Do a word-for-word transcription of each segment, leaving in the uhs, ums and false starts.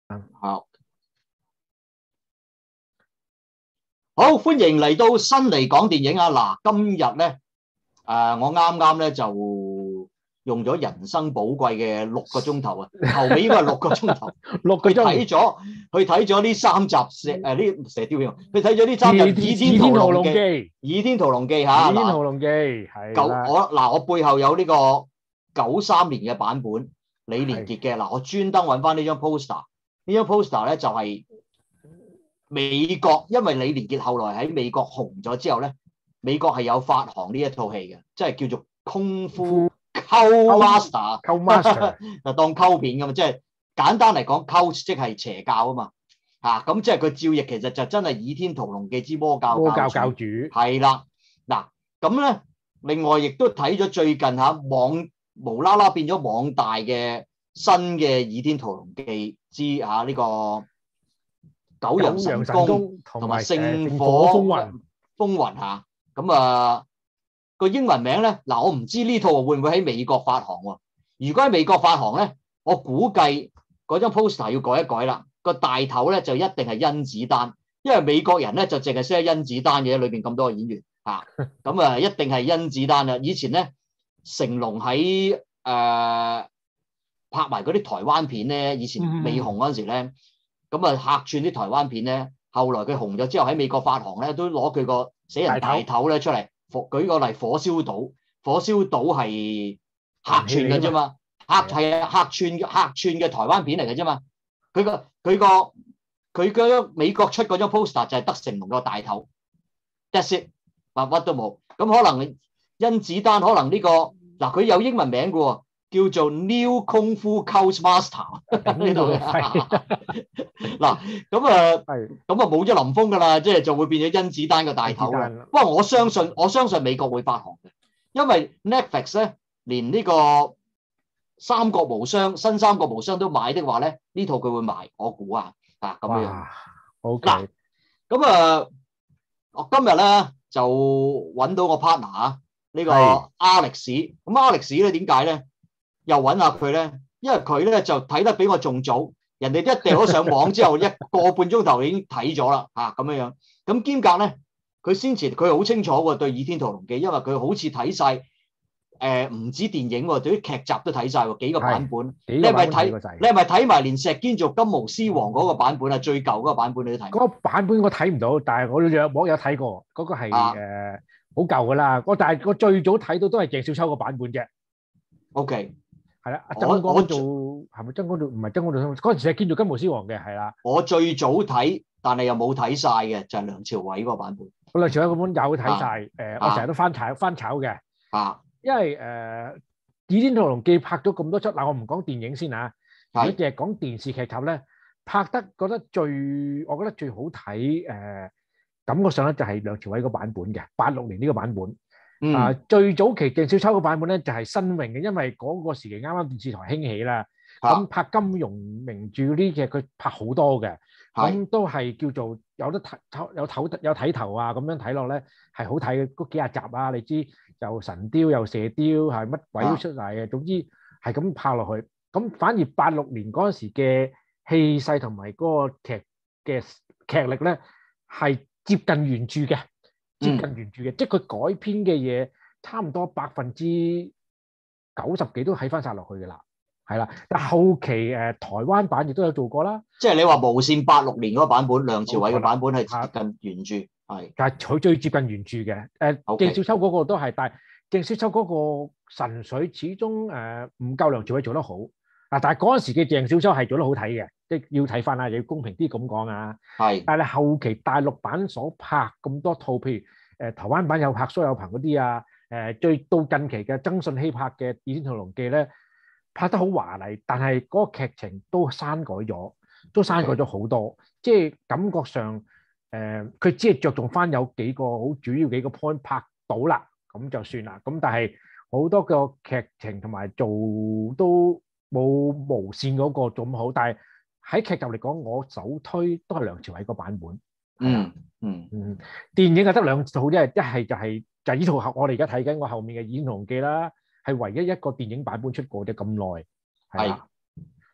好，好歡迎嚟到新嚟講電影啊！嗱，今日咧，誒、呃，我啱啱咧就用咗人生寶貴嘅六個鐘頭啊，頭尾應該係六個鐘頭， 六個去睇咗，去睇咗呢三集射誒呢射雕英雄，去睇咗呢三集《倚天屠龍記》，《倚天屠龍記》嚇， 《倚天屠龍記》係啦。 我嗱我背後有呢個九三年嘅版本，李連杰嘅嗱，我專登揾翻呢張 poster， 呢張 poster 咧就係、是。美國因為李連杰後來喺美國紅咗之後咧，美國係有發行呢一套戲嘅，即係叫做功夫溝 master， 溝 master 就當溝片咁嘛，即係簡單嚟講，溝即係邪教啊嘛，嚇咁即係佢照譯其實就真係《倚天屠龍記之魔教魔教教主》 係啦。嗱咁咧，另外亦都睇咗最近嚇網無啦啦變咗網大嘅新嘅《倚天屠龍記》之嚇呢個。九陽神功同埋聖火風雲風雲嚇，咁啊個英文名咧嗱，我唔知呢套會唔會喺美國發行喎？如果喺美國發行咧，我估計嗰張 poster 要改一改啦。個大頭咧就一定係甄子丹，因為美國人咧就淨係識得甄子丹嘅，裏邊咁多個演員嚇，咁啊一定係甄子丹啦。以前咧成龍喺誒、呃、拍埋嗰啲台灣片咧，以前未紅嗰陣時咧。嗯咁啊，客串啲台灣片咧，後來佢紅咗之後喺美國發行咧，都攞佢個死人大頭咧出嚟。舉個例，火燒島，火燒島係客串嘅啫嘛，客係啊客串客串嘅台灣片嚟嘅啫嘛。佢個佢個佢嗰美國出嗰張 poster 就係得成龍個大頭 ，that's it，乜都冇。咁可能甄子丹可能呢、這個嗱佢有英文名嘅喎。叫做 New 功夫 Cult Master 呢度嘅嗱，咁啊，咁啊冇咗林峰噶啦，即係就會變咗甄子丹嘅大頭啦。不過我相信，我相信美國會發行嘅，因為 Netflix 咧連呢個三國無雙、新三國無雙都買的話咧，呢套佢會買，我估啊，啊咁樣。 OK， 嗱，咁啊，我今日咧就揾到個 partner 啊，呢個 Alex，咁 Alex 咧點解咧？又揾下佢咧，因為佢咧就睇得比我仲早，人哋一掉咗上網之後，一個半鐘頭已經睇咗啦，嚇咁樣樣。咁兼隔咧，佢先前佢好清楚喎對《倚天屠龍記》，因為佢好似睇晒誒唔止電影喎，對啲劇集都睇晒喎，幾個版本。你係咪睇？你係咪睇埋連石堅做金毛獅王嗰個版本啊？最舊嗰個版本你都睇？ 嗰個版本我睇唔到，但係我有網有睇過，嗰、嗰個係誒好舊噶啦。我但係我最早睇到都係鄭少秋個版本啫。 OK。 係啦，曾江做係咪曾江做？唔係曾江做，嗰陣時係兼做金毛獅王嘅，係啦。 我最早睇，但係又冇睇晒嘅，就係、是、梁朝偉嗰個版本。 我梁朝偉嗰本有睇晒，誒、啊呃，我成日都翻炒翻炒嘅。 啊， 因為誒《倚、呃、天屠龍記》拍咗咁多出，嗱我唔講電影先啊，如果淨係講電視劇集咧，拍得覺得最，我覺得最好睇誒、呃，感覺上咧就係梁朝偉個版本嘅，八六年呢個版本。 嗯、 啊，最早期鄭少秋個版本咧就係新穎嘅，因為嗰個時期啱啱電視台興起啦，咁、啊、拍金庸名著呢隻佢拍好多嘅，咁都係叫做有得睇有睇有睇頭啊，咁樣睇落咧係好睇嘅，嗰幾廿集啊，你知又神雕又射雕係乜鬼都出嚟嘅、啊，總之係咁拍落去。咁反而八六年嗰陣時嘅氣勢同埋嗰個劇嘅劇力咧係接近原著嘅。接近原著嘅、嗯，即係佢改編嘅嘢，差唔多百分之九十幾都喺翻晒落去嘅啦，係啦。但後期誒、呃、台灣版亦都有做過啦。即係你話無線八六年嗰個版本，梁朝偉嘅版本係接近原著，係。 但係佢最接近原著嘅，誒、呃 okay. 鄭少秋嗰個都係，但係鄭少秋嗰個神髓始終誒唔、呃、夠梁朝偉做得好。嗱，但係嗰陣時嘅鄭少秋係做得好睇嘅，即係要睇翻啊，要公平啲咁講啊。係。但係後期大陸版所拍咁多套，譬如誒台灣版有拍蘇有朋嗰啲啊，誒最到近期嘅曾舜晞拍嘅《倚天屠龍記》咧，拍得好華麗，但係嗰個劇情都刪改咗，都刪改咗好多，即係感覺上誒佢只係着重翻有幾個好主要幾個 point 拍到啦，咁就算啦。咁但係好多個劇情同埋做都冇無線嗰個做咁好，但係喺劇集嚟講，我首推都係梁朝偉個版本。 嗯嗯嗯，電影就得兩套，一係一係就係就係呢套我哋而家睇緊我後面嘅《倚天屠龍記》啦，係唯一一個電影版本出過嘅咁耐。係啦，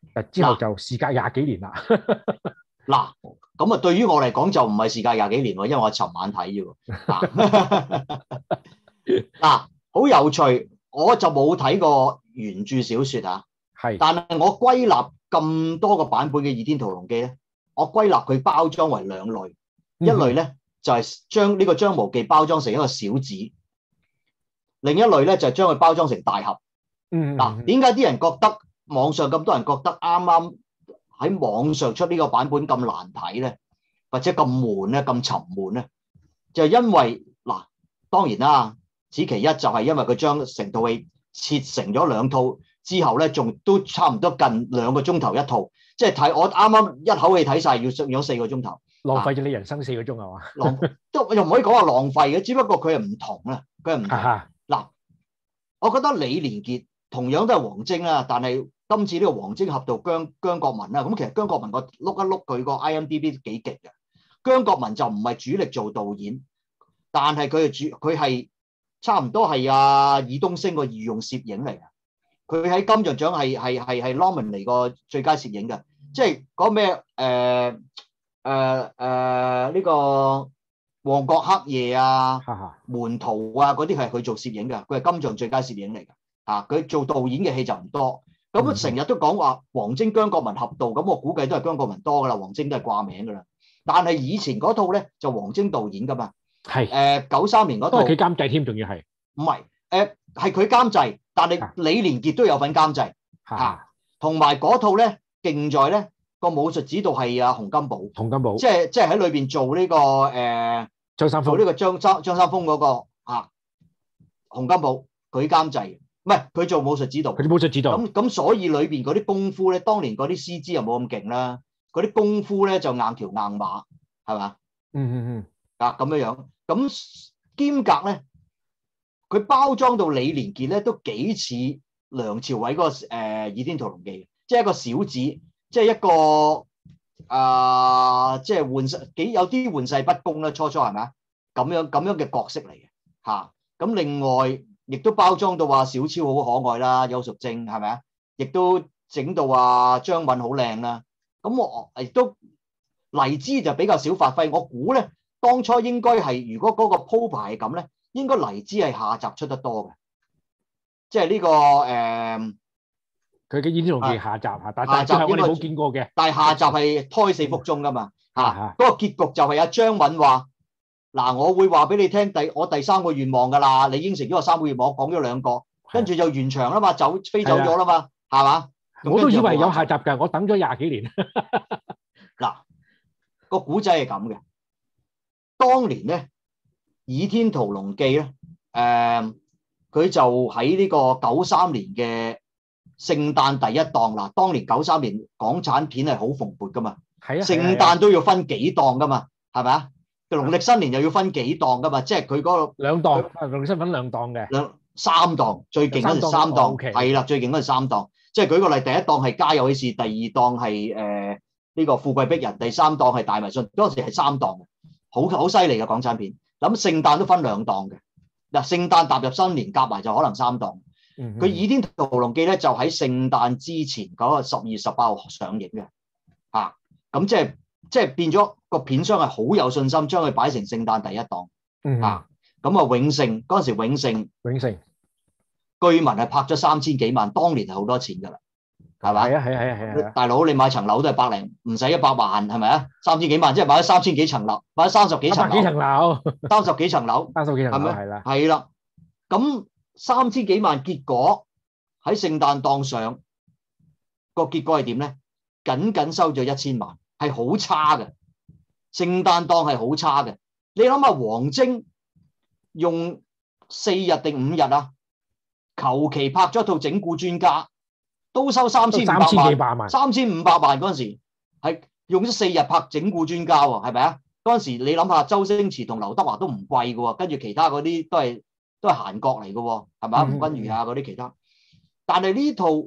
誒之後就事隔廿幾年啦。 嗱，咁啊，對於我嚟講就唔係事隔廿幾年喎，因為我尋晚睇啫喎。嗱，好有趣，我就冇睇過原著小説啊。係，但係我歸納咁多個版本嘅《倚天屠龍記》咧，我歸納佢包裝為兩類，一類咧就係將呢個張無忌包裝成一個小子，另一類咧就係將佢包裝成大俠。嗯，嗱，點解啲人覺得網上咁多人覺得啱啱喺網上出呢個版本咁難睇咧，或者咁悶咧、咁沉悶咧？就係因為嗱，當然啦，此其一就係因為佢將成套戲切成咗兩套之後咧，仲都差唔多近兩個鐘頭一套，即係睇我啱啱一口氣睇晒，要用咗四個鐘頭， 浪費咗你人生四個鐘係嘛？ 浪都又唔可以講話浪費嘅，只不過佢係唔同啦，佢係唔同。嗱，我覺得李連杰同樣都係王晶啦，但係今次呢個王晶合導姜姜國文啦，咁其實姜國文個碌一碌佢個 I M D B 幾勁嘅。姜國文就唔係主力做導演，但係佢係主佢係差唔多係阿爾冬升個御用攝影嚟嘅。佢喺金像獎係係係係 nominate 個最佳攝影嘅，即係講咩誒誒誒呢個旺角黑夜啊、門徒啊嗰啲係佢做攝影嘅，佢係金像最佳攝影嚟嘅。啊，佢做導演嘅戲就唔多，咁成日都講話王晶姜國文合導，咁我估計都係姜國文多噶啦，王晶都係掛名噶啦。但係以前嗰套咧就王晶導演噶嘛，係誒九三年嗰套，都係佢監製添，仲要係唔係誒係佢監製，但係李連杰都有份監製嚇，同埋嗰套咧勁在咧個武術指導係阿洪金寶，洪金寶即係即係喺裏邊做呢、這個誒、呃、張三豐做呢個張三張三豐嗰、那個嚇洪金寶佢監製。唔係佢做武術指導，佢做武術指導。咁咁所以裏邊嗰啲功夫咧，當年嗰啲 C G 又冇咁勁啦，嗰啲功夫咧就硬橋硬馬，係嘛？嗯嗯嗯。啊咁樣樣，咁兼夾咧，佢包裝到李連杰咧都幾似梁朝偉嗰個誒《倚天屠龍記》，即係一個小子，即係一個啊，即係玩世幾有啲玩世不恭啦，初初係咪啊？咁樣咁樣嘅角色嚟嘅嚇。咁另外，亦都包裝到話小超好可愛啦，邱淑貞係咪啊？亦都整到話張敏好靚啦。咁我亦都黎姿就比較少發揮。我估咧，當初應該係如果嗰個鋪排係咁咧，應該黎姿係下集出得多嘅。即係呢個誒，佢嘅《倚天屠龍記》下集嚇，但係下集我哋冇見過嘅。但係下集係胎死腹中噶嘛嚇，嗰個結局就係阿張敏話。嗱，我會話俾你聽，第我第三個願望㗎啦，你應承咗我三個願望，我講咗兩個，跟住就完場啦嘛，走飛走咗啦嘛，係嘛？我都以為有下集㗎，我等咗廿幾年。嗱，個古仔係咁嘅，當年咧《倚天屠龍記》咧，誒、呃，佢就喺呢個九三年嘅聖誕第一檔啦。當年九三年港產片係好蓬勃㗎嘛，係啊，聖誕都要分幾檔㗎嘛，係咪啊？農曆新年又要分幾檔噶嘛，即係佢嗰個兩檔，農曆新年兩檔嘅，兩三檔最勁嗰陣三檔，係啦，最勁嗰陣三檔。即係舉個例，第一檔係家有喜事，第二檔係誒呢個富貴逼人，第三檔係大迷信。嗰陣時係三檔嘅，好好犀利嘅港產片。咁聖誕都分兩檔嘅，嗱，聖誕踏入新年夾埋就可能三檔。佢《倚天屠龍記》咧就喺聖誕之前嗰個十二月十八號上映嘅，嚇咁即係。即係變咗個片商係好有信心，將佢擺成聖誕第一檔、嗯、啊！咁啊，永盛嗰陣時，永盛永盛據聞係拍咗三千幾萬，當年係好多錢㗎啦，係嘛？係啊係啊係啊係啊！大佬你買層樓都係百零，唔使一百萬係咪啊？三千幾萬即係買咗三千幾層樓，買咗三十幾層樓，幾層樓，三十幾層樓，三十幾層樓係啦，係啦。咁三千幾萬，結果喺聖誕檔上個結果係點咧？僅僅收咗一千萬。係好差嘅，聖誕檔係好差嘅。你諗下，王晶用四日定五日啊，求其拍咗一套整蠱專家，都收三千五百萬，三千五百萬嗰陣時係用咗四日拍整蠱專家喎，係咪啊？嗰陣時你諗下，周星馳同劉德華都唔貴嘅喎，跟住其他嗰啲都係都係閒角嚟嘅喎，係咪啊？吳君如啊嗰啲其他，但係呢套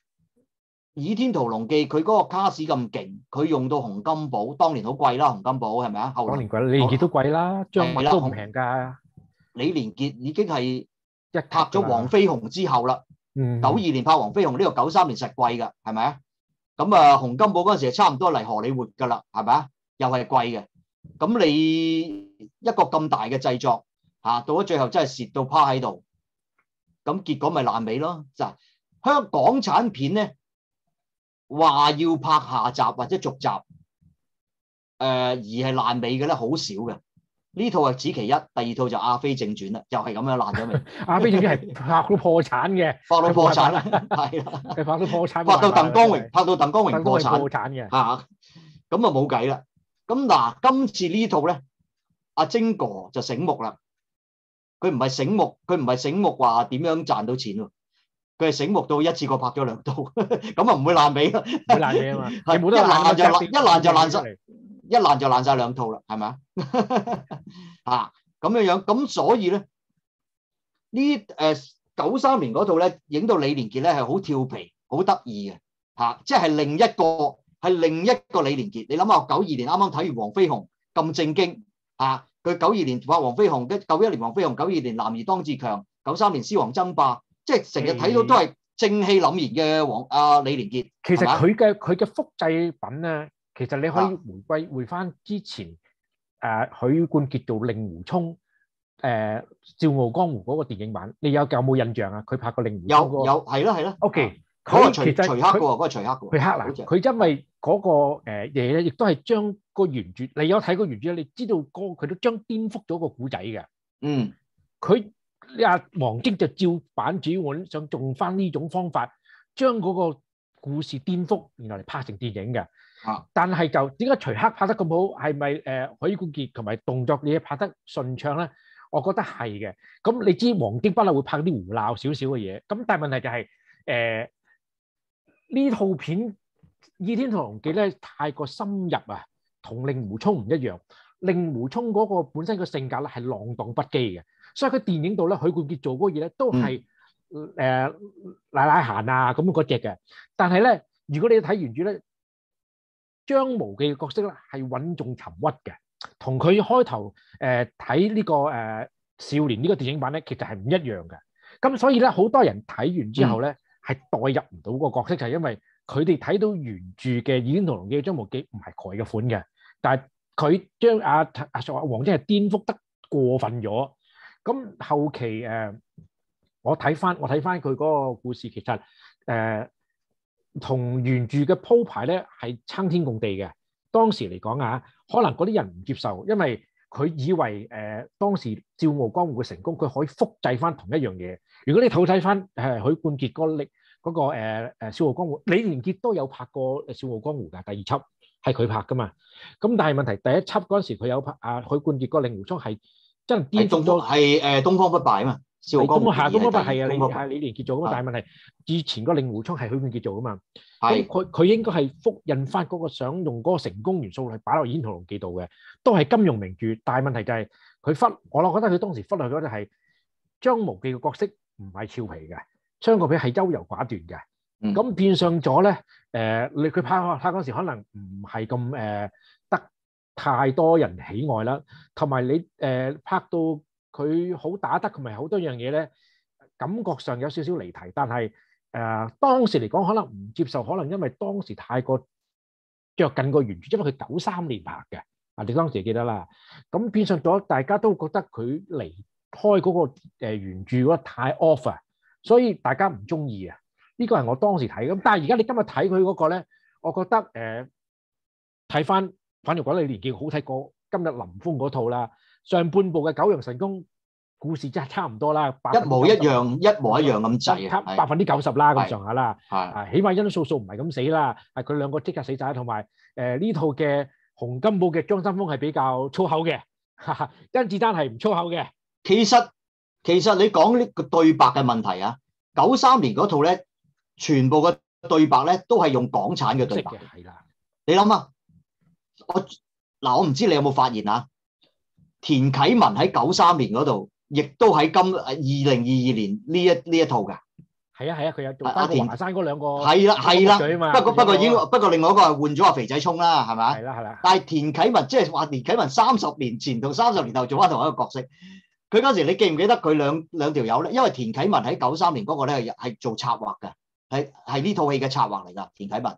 《倚天屠龍記》佢嗰個卡士咁勁，佢用到洪金寶，當年好貴啦，洪金寶係咪啊？當年貴，李連杰都貴啦，張敏都唔平㗎。李連杰已經係一拍咗黃飛鴻之後啦，九二年拍黃飛鴻呢個九三年實貴㗎，係咪啊？ 咁啊，洪金寶嗰陣時差唔多嚟荷里活㗎啦，係咪啊？又係貴嘅。咁你一個咁大嘅製作嚇，到咗最後真係蝕到趴喺度，咁結果咪爛尾咯。就香港產片咧話要拍下集或者續集，誒、呃、而係爛尾嘅咧好少嘅。呢套係此其一，第二套就阿飛正傳啦，又係咁樣爛咗未？ 阿飛正傳係拍到破產嘅， 拍到破產啦，係啦， 佢拍到破產， 拍到鄧光榮，拍到鄧光榮破產， 破產嘅嚇，咁啊冇計啦。咁嗱，今次呢套咧，阿晶哥就醒目啦。佢唔係醒目，佢唔係醒目話點樣賺到錢喎？佢係醒目到一次過拍咗兩套，咁啊唔會爛尾咯， 唔會爛尾啊嘛， 係冇得爛就爛，一爛就爛晒。一爛就爛晒兩套啦，係咪啊？咁樣樣，咁所以咧，呢誒九三年嗰套咧，影到李連杰咧係好跳皮、好得意嘅嚇，即係另一個係另一個李連杰。你諗下，九二年啱啱睇完《黃飛鴻》咁正經嚇，佢九二年拍《黃飛鴻》，跟九一年《黃飛鴻》，九二年《男兒當自強》，九三年《獅王爭霸》，即係成日睇到都係正氣凜然嘅黃阿李連杰。 其實佢嘅佢嘅複製品咧。其實你可以回歸回翻之前，誒、呃、許冠傑做令狐沖，誒、呃《笑傲江湖》嗰個電影版，你有有冇印象啊？佢拍過令狐沖嗰個有有係啦係啦。 O K， 佢其實徐克嘅喎，嗰個徐克嘅喎。 徐克嗱，佢因為嗰個誒嘢咧，亦都係將個原著，你有睇過原著咧，你知道嗰佢都將顛覆咗個古仔嘅。 嗯， 佢阿王晶就照版主本，想用翻呢種方法，將嗰個故事顛覆，然後嚟拍成電影嘅。 啊！ 但係就點解徐克拍得咁好？係咪誒許冠傑同埋動作嘢拍得順暢咧？我覺得係嘅。咁你知王晶不嬲會拍啲胡鬧少少嘅嘢。咁但係問題就係誒呢套片《倚天屠龍記》咧太過深入啊，同令狐沖唔一樣。令狐沖嗰個本身個性格咧係浪蕩不羈嘅，所以佢電影度咧許冠傑做嗰嘢咧都係誒賴賴閒啊咁嗰隻嘅。但係咧，如果你睇原著咧，張無忌嘅角色咧係穩重沉鬱嘅，同佢開頭誒睇呢個誒、呃、少年呢個電影版咧，其實係唔一樣嘅。咁所以咧，好多人睇完之後咧係、嗯、代入唔到個角色，就係、是、因為佢哋睇到原著嘅《倚天屠龍記》張無忌唔係佢嘅款嘅，但係佢將阿阿阿王晶係顛覆得過分咗。咁後期誒、呃，我睇翻我睇翻佢嗰個故事，其實誒。呃同原著嘅鋪排咧係撐天共地嘅。當時嚟講啊，可能嗰啲人唔接受，因為佢以為誒、呃、當時《笑傲江湖》嘅成功，佢可以複製翻同一樣嘢。如果你睇睇翻誒許冠傑嗰力嗰個誒誒《笑傲江湖》，李連杰都有拍過《笑傲江湖》㗎，第二輯係佢拍噶嘛。咁但係問題第一輯嗰陣時佢有拍啊，許冠傑個令狐沖係真係顛覆咗，係誒東方不敗啊嘛。笑傲江湖係東方不敗係啊，你係李連杰做噶嘛？但係問題以前個令狐沖係許冠傑做噶嘛？咁佢佢應該係複印翻嗰個想用嗰個成功元素嚟擺落《倚天屠龍記》度嘅，都係金庸名著。但係問題就係佢忽，我覺得佢當時忽略咗就係張無忌嘅角色唔係俏皮嘅，張無忌係優柔寡斷嘅。咁、嗯、變相咗咧，誒、呃，你佢拍拍嗰時可能唔係咁誒得太多人喜愛啦，同埋你誒、呃、拍到。佢好打得，同埋好多樣嘢咧，感覺上有少少離題。但係誒、呃、當時嚟講，可能唔接受，可能因為當時太過着緊個原著，因為佢九三年拍嘅，啊你當時記得啦。咁變相咗，大家都覺得佢離開嗰個誒原著嗰個太 off 啊，所以大家唔中意啊。呢個係我當時睇咁，但係而家你今日睇佢嗰個咧，我覺得誒睇翻，反而覺得李連杰好睇過今日林峰嗰套啦。上半部嘅九陽神功故事真係差唔多啦， 一模一樣，一模一樣咁滯啊， 百分之九十啦咁上下啦， 係， 起碼殷素素唔係咁死啦，係佢兩個即刻死晒，同埋誒呢套嘅洪金寶嘅張三豐係比較粗口嘅，甄子丹係唔粗口嘅。 其實其實你講呢個對白嘅問題啊，九三年嗰套咧，全部嘅對白咧都係用港產嘅對白， 係啦。 你諗下，我嗱我唔知你有冇發現啊？田啟文喺九三年嗰度，亦都喺今二零二二年呢一呢一套㗎。係啊係啊，佢有做翻華山嗰兩個。 係啦係啦，不過不過已經不過另外一個係換咗阿肥仔聰啦，係咪？ 係啦係啦。 但係田啟文即係話田啟文三十年前同三十年後做翻同一個角色。佢嗰時你記唔記得佢兩兩條友咧？因為田啟文喺九三年嗰個咧係係做策劃嘅，係係呢套戲嘅策劃嚟㗎。田啟文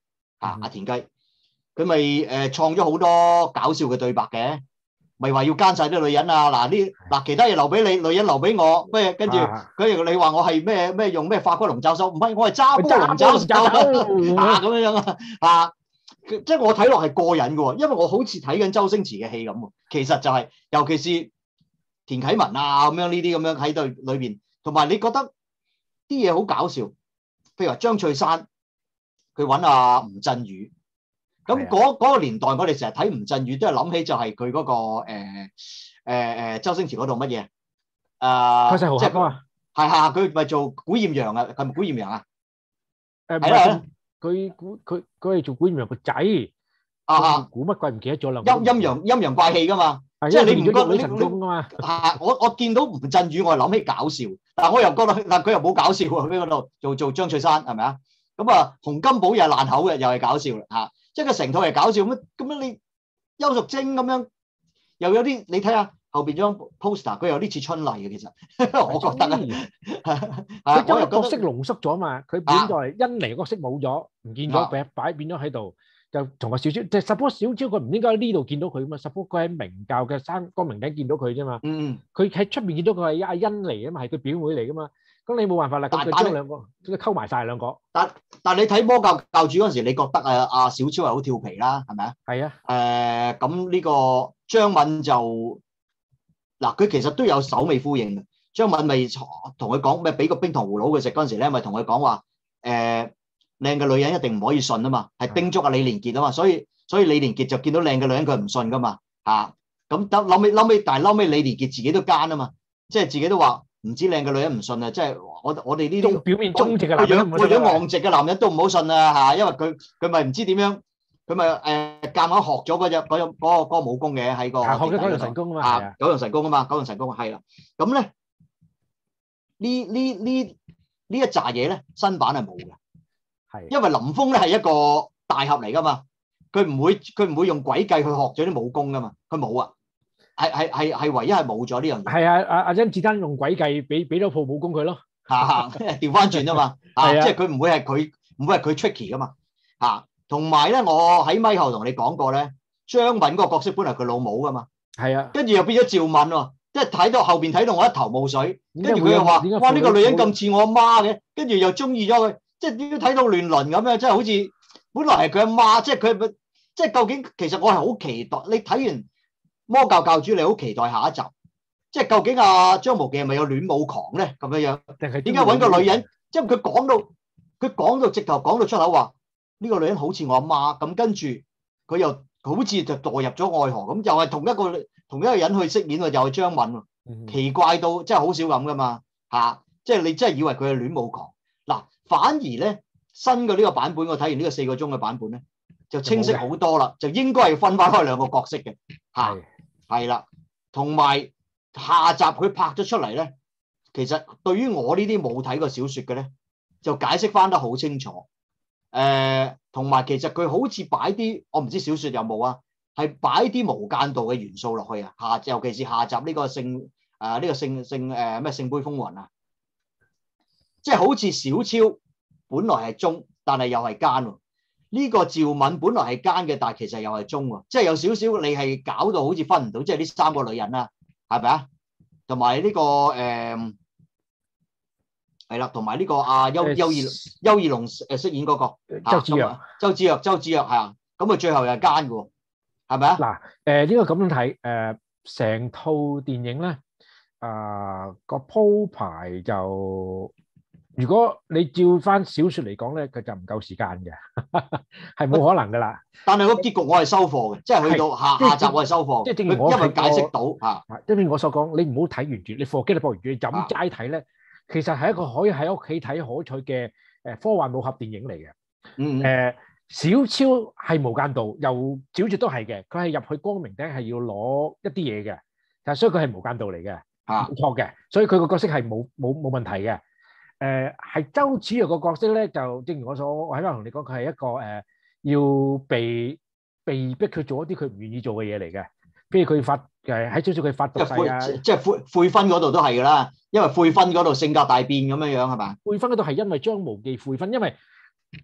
嚇阿田雞，佢咪誒創咗好多搞笑嘅對白嘅，咪話要奸晒啲女人啊！嗱呢嗱其他嘢留俾你，女人留俾我咩？跟住佢你話我係咩咩用咩法國龍爪手？唔係我係揸波龍爪手啊咁樣樣啊啊！即係我睇落係過癮嘅喎，因為我好似睇緊周星馳嘅戲咁喎。其實就係、是，尤其是田啟文啊咁樣呢啲咁樣喺度裏邊，同埋你覺得啲嘢好搞笑。譬如話張翠山，佢揾阿吳鎮宇，咁嗰嗰個年代我哋成日睇吳鎮宇都係諗起就係佢嗰個誒誒誒周星馳嗰度乜嘢誒，即係佢係係佢咪做古艷陽啊？係咪古艷陽啊？ 誒係啦。佢估佢佢係做古艷陽個仔啊！估乜鬼唔記得咗啦？ 陰陰陽陰陽怪氣噶嘛，即係你唔覺得女神功噶嘛？ 啊！我我見到吳鎮宇，我係諗起搞笑，但係我又覺得，但佢又冇搞笑喎。喺嗰度做做張翠山係咪啊？咁啊，洪金寶又係爛口嘅，又係搞笑啦嚇！即係佢成套係搞笑咁咁樣，你邱淑貞咁樣又有啲，你睇下後邊張 poster， 佢有啲似春麗嘅，其實我覺得啊， 佢將個角色濃縮咗嘛，佢本來甄妮角色冇咗，唔見咗，擺擺變咗喺度，就同個小超，即係 suppose 小超佢唔應該喺呢度見到佢嘛 ，suppose 佢喺明教嘅山光明頂見到佢啫嘛， 嗯， 佢喺出面見到佢係阿甄妮啊嘛，係佢表妹嚟噶嘛，咁你冇辦法啦，咁佢將兩個溝埋曬兩個。但但你睇魔教教主嗰陣時，你覺得啊阿小超係好調皮啦，係咪啊？ 係啊。 誒咁呢個張敏就。嗱，佢其實都有首尾呼應嘅。張敏咪同佢講咩？俾個冰糖葫蘆佢食嗰陣時咧，咪同佢講話誒靚嘅女人一定唔可以信啊嘛，係叮囑啊李連杰啊嘛，所以所以李連杰就見到靚嘅女人佢唔信噶嘛嚇。咁得後尾後尾，但係後尾李連杰自己都奸啊嘛，即係自己都話唔知靚嘅女人唔信啊，即係我我哋呢啲表面忠直嘅男人， 個樣昂直嘅男人都唔好信啊嚇，因為佢佢咪唔知點樣。佢咪誒夾硬學咗嗰隻嗰種嗰個嗰個武功嘅喺個學咗九陽神功啊嘛， 九陽神功啊嘛，九陽神功係啦。咁咧呢呢呢呢一紮嘢咧新版係冇嘅，係因為林峰咧係一個大俠嚟噶嘛，佢唔會佢唔會用詭計去學咗啲武功噶嘛，佢冇啊，係係係係唯一係冇咗呢樣嘢。係啊，阿阿甄子丹用詭計俾俾咗套武功佢咯，嚇調翻轉啊嘛，啊即係佢唔會係佢唔會係佢 tricky 噶嘛，嚇。同埋咧，我喺咪後同你講過咧，張敏嗰個角色本嚟佢老母噶嘛，係啊，跟住又變咗趙敏喎，即係睇到後邊睇到我一頭霧水，跟住佢又話：哇，呢個女人咁似我阿媽嘅，跟住又中意咗佢，即係點都睇到亂倫咁樣，即係好似本來係佢阿媽，即係佢，即係究竟其實我係好期待你睇完魔教教主，你好期待下一集，即係究竟阿張無忌係咪有戀母狂咧咁樣樣？定係點解揾個女人？即係佢講到佢講到直頭講到出口話。呢個女人好似我阿媽咁，跟住佢又好似就墮入咗愛河咁，又係同一個同一個人去飾演喎，又係張敏喎，嗯、奇怪到真係好少咁噶嘛嚇！即係你真係以為佢係戀母狂嗱，反而咧新嘅呢個版本，我睇完呢個四個鐘嘅版本咧，就清晰好多啦，就應該係分翻開兩個角色嘅嚇，係啦，同埋下集佢拍咗出嚟咧，其實對於我呢啲冇睇過小説嘅咧，就解釋翻得好清楚。誒，同埋、呃、其實佢好似擺啲，我唔知小説有冇啊，係擺啲無間道嘅元素落去啊。下尤其是下集呢個聖誒呢個聖聖誒咩聖杯風雲啊，即係好似小超本來係忠，但係又係奸喎。呢、這個趙敏本來係奸嘅，但係其實又係忠喎。即係有少少你係搞到好似分唔到，即係呢三個女人啦，係咪啊？同埋呢個誒。呃係啦，同埋呢個阿邱邱二邱二龍誒飾演嗰個周芷若，周芷若，周芷若係啊，咁佢最後又係奸嘅，係咪啊？嗱， 誒呢個咁樣睇，誒成套電影咧，啊個鋪排就，如果你照翻小説嚟講咧，佢就唔夠時間嘅，係冇可能噶啦。 但係個結局我係收貨嘅，即係去到下下集我係收貨，即係正如我因為解釋到嚇， 因為我所講，你唔好睇原著，你貨機你播原著，飲齋睇咧。其實係一個可以喺屋企睇可取嘅誒科幻武俠電影嚟嘅。嗯，誒小超係無間道，又小説都係嘅。佢係入去光明頂係要攞一啲嘢嘅，但係所以佢係無間道嚟嘅，冇錯嘅。所以佢個角色係冇冇冇問題嘅。誒係周芷若個角色咧，就正如我所我喺度同你講，佢係一個誒要被被逼佢做一啲佢唔願意做嘅嘢嚟嘅。譬如佢發誒喺小説佢發毒誓啊， 即係悔悔婚嗰度都係㗎啦。因為悔婚嗰度性格大變咁樣樣係嘛？ 悔婚嗰度係因為張無忌悔婚，因為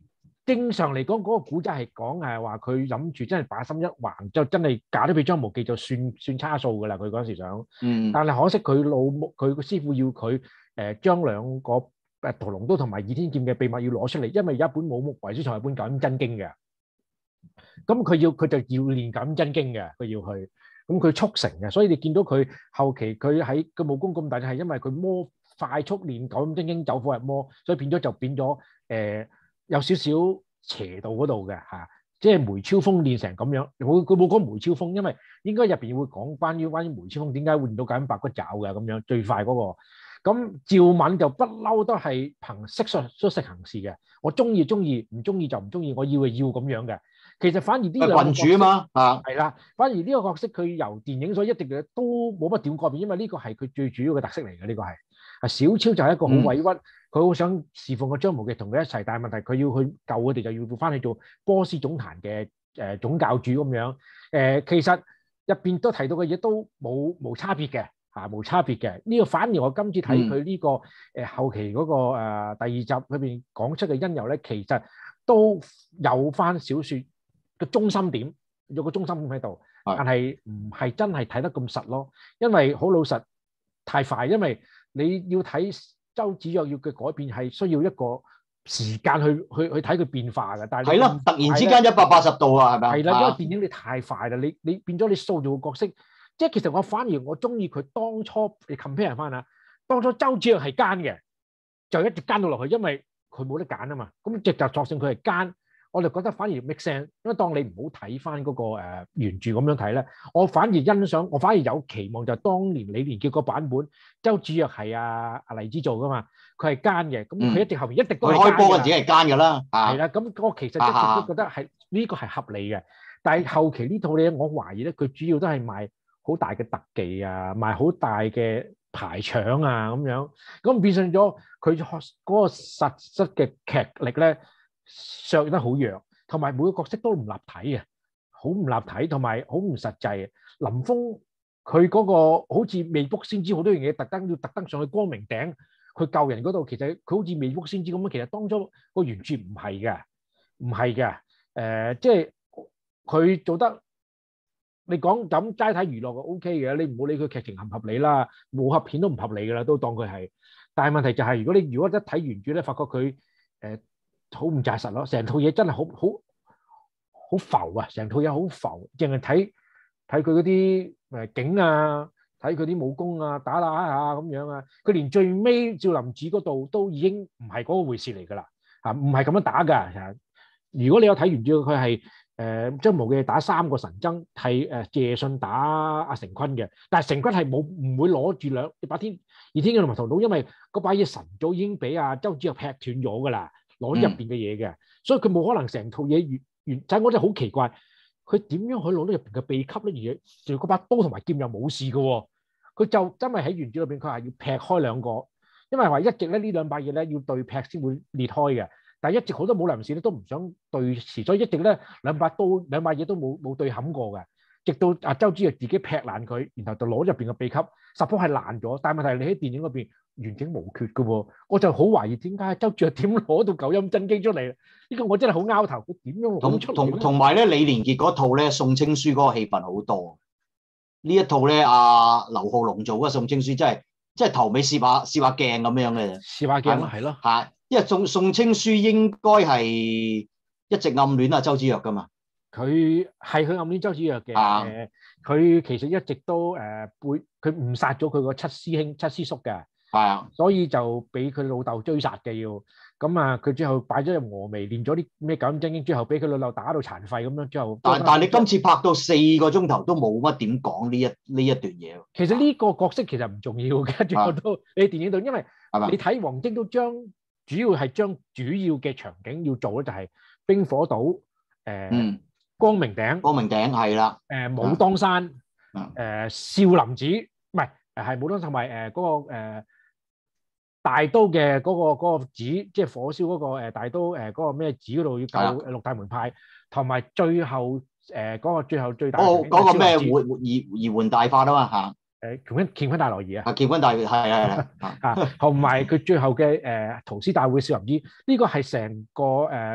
正常嚟講，嗰、那個古仔係講係話佢諗住真係把心一橫，就真係嫁咗俾張無忌就算算差數㗎啦。佢嗰時想， 嗯， 但係可惜佢老母佢個師傅要佢誒、呃、將兩個誒屠龍刀同埋倚天劍嘅秘密要攞出嚟，因為有一本武穆遺書同埋本九陰真經嘅。咁佢要佢就要練九陰真經嘅，佢要去，咁佢速成嘅，所以你見到佢後期佢喺個武功咁大，係因為佢魔快速練九陰真經走火入魔，所以變咗就變咗誒、呃、有少少邪道嗰度嘅嚇，即係梅超風練成咁樣。佢佢冇講梅超風，因為應該入邊會講關於關於梅超風點解換到九陰白骨爪嘅咁樣最快嗰、那個。咁趙敏就不嬲都係憑色術出色行事嘅，我中意中意，唔中意就唔中意，我要就要咁樣嘅。其實反而呢兩個角色郡主啊嘛，啊係啦，反而呢個角色佢由電影所一直嘅都冇乜點改變，因為呢個係佢最主要嘅特色嚟嘅。呢、這個係啊，小超就係一個好委屈，佢好、嗯、想侍奉個張無忌同佢一齊，但係問題佢要去救佢哋，就要翻去做波斯總壇嘅誒總教主咁樣。誒、呃，其實入邊都提到嘅嘢都冇冇差別嘅。嚇冇差別嘅，呢、這個反而我今次睇佢呢個誒、呃、後期嗰、那個、呃、第二集裏邊講出嘅因由咧，其實都有翻小説嘅中心點，有個中心點喺度，但係唔係真係睇得咁實咯，因為好老實太快，因為你要睇周芷若要嘅改變係需要一個時間去去去睇佢變化嘅，但係係啦，突然之間一百八十度啊，係咪啊？ 係啦，因為電影你太快啦，你你變咗你塑造個角色。即係其實我反而我中意佢當初你 compare 翻啊，當初周芷若係奸嘅，就一直奸到落去，因為佢冇得揀啊嘛。咁直就作性佢係奸，我就覺得反而 make sense。因為當你唔好睇翻嗰個誒原著咁樣睇咧，我反而欣賞，我反而有期望就係當年李連杰個版本，周芷若係阿阿黎姿做噶嘛，佢係奸嘅，咁佢一直後面一直都係奸嘅。 佢開波嗰陣時係奸㗎啦， 係啦，咁我其實一直都覺得係呢個係合理嘅，但係後期呢套嘢我懷疑咧，佢主要都係賣好大嘅特技啊，賣好大嘅排場啊咁樣，咁變相咗佢嗰個實質嘅劇力咧削得好弱，同埋每個角色都唔立體嘅，好唔立體，同埋好唔實際。林峰佢嗰個好似未卜先知，好多樣嘢特登要特登上去光明頂去救人嗰度，其實佢好似未卜先知咁樣。其實當初個原著唔係嘅，唔係嘅，誒、呃，即係佢做得。你講咁齋睇娛樂就 O K 嘅，你唔好理佢劇情合唔合理啦，武俠片都唔合理噶啦，都當佢係。但係問題就係、是，如果你如果一睇原著咧，發覺佢誒好唔紮實咯，成套嘢真係好好好浮啊，成套嘢好浮，淨係睇睇佢嗰啲誒景啊，睇佢啲武功啊，打打下咁樣啊，佢連最尾少林寺嗰度都已經唔係嗰個回事嚟噶啦，嚇唔係咁樣打㗎。如果你有睇原著，佢係。誒張無忌打三個神僧，係誒謝遜打阿成昆嘅，但係成昆係冇唔會攞住兩把天倚天劍同埋屠龍刀，因為嗰把嘢神早已經俾阿周芷若劈斷咗㗎啦，攞入邊嘅嘢嘅，所以佢冇可能成套嘢完完。就係我真係好奇怪，佢點樣可以攞到入邊嘅秘笈咧？而仲嗰把刀同埋劍又冇事嘅喎，佢就真係喺原著裏邊，佢係要劈開兩個，因為話一直咧呢兩把嘢咧要對劈先會裂開嘅。但係一直好多武林人士咧都唔想對峙，所以一直咧兩把刀兩把嘢都冇冇對冚過嘅。直到阿周芷若自己劈爛佢，然後就攞入邊嘅秘笈，十鋪係爛咗。但係問題你喺電影嗰邊完整無缺嘅喎，我就好懷疑點解周芷若點攞到九陰真經出嚟？呢、這個我真係好拗頭，佢點樣攞出嚟？ 同同埋咧，李連杰嗰套咧宋青書嗰個戲份好多。呢一套咧，阿劉浩龍做嘅宋青書真係真係頭尾攝下攝下鏡咁樣嘅， 攝下鏡咯，係咯， 係。因為宋宋青書應該係一直暗戀阿周芷若噶嘛， 佢係佢暗戀周芷若嘅，誒佢、啊、其實一直都誒背佢誤殺咗佢個七師兄七師叔嘅，係啊，所以就俾佢老豆追殺嘅要，咁啊佢最後擺咗入峨眉練咗啲咩九陰真經，最後俾佢老豆打到殘廢咁樣，最後但但係你今次拍到四個鐘頭都冇乜點講呢一呢一段嘢。其實呢個角色其實唔重要嘅，最後都你電影度，因為你睇王晶都將。主要係將主要嘅場景要做咧，就係冰火島、誒、呃嗯、光明頂、光明頂係啦、誒、呃、武當山、誒、嗯呃、少林寺，唔係誒係武當山同埋誒嗰個、呃、大刀嘅嗰、嗰個嗰個寺，即係火燒嗰個誒大刀誒嗰個咩寺嗰度要救六大門派，同埋最後誒嗰、嗰個最後最大嗰、嗰個咩移移移換大法啊嘛嚇。誒乾坤乾坤大挪移啊！啊乾坤大挪移係係係啊，同埋佢最後嘅誒屠師大會少林寺，呢個係成個誒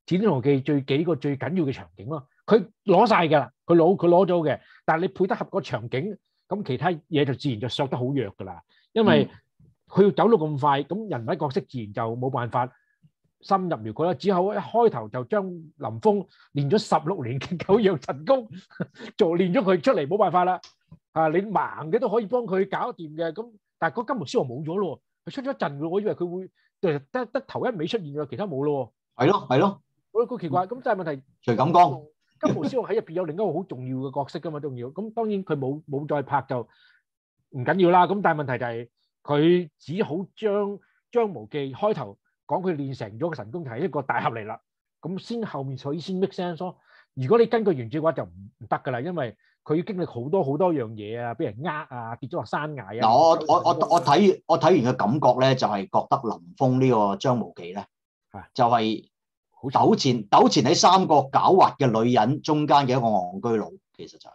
《倚天屠龍記》最幾個最緊要嘅場景咯。佢攞晒㗎啦，佢攞佢攞咗嘅，但係你配得合個場景，咁其他嘢就自然就削得好弱㗎啦。因為佢要走到咁快，咁人物角色自然就冇辦法深入描繪啦。只好一開頭就將林峰練咗十六年嘅九陽神功，做練咗佢出嚟，冇辦法啦。啊，你盲嘅都可以幫佢搞掂嘅，咁但係嗰金毛獅王冇咗咯，佢出咗陣㗎，我以為佢會得得得頭一尾出現咗，其他冇咯。 係咯係咯， 我覺得好奇怪。咁但係問題， 徐錦江金毛獅王喺入邊有另一個好重要嘅角色㗎嘛，重要。咁當然佢冇冇再拍就唔緊要啦。咁但係問題就係佢只好將張無忌開頭講佢練成咗個神功係一個大俠嚟啦，咁先後面所以先 make sense 咯。如果你根據原著嘅話就唔唔得㗎啦，因為佢要經歷好多好多樣嘢啊，俾人呃啊，跌咗落山崖啊。 嗱，我我我我睇我睇完嘅感覺咧，就係覺得林峰呢個張無忌咧，就係糾纏糾纏喺三個狡猾嘅女人中間嘅一個戇居佬，其實就係，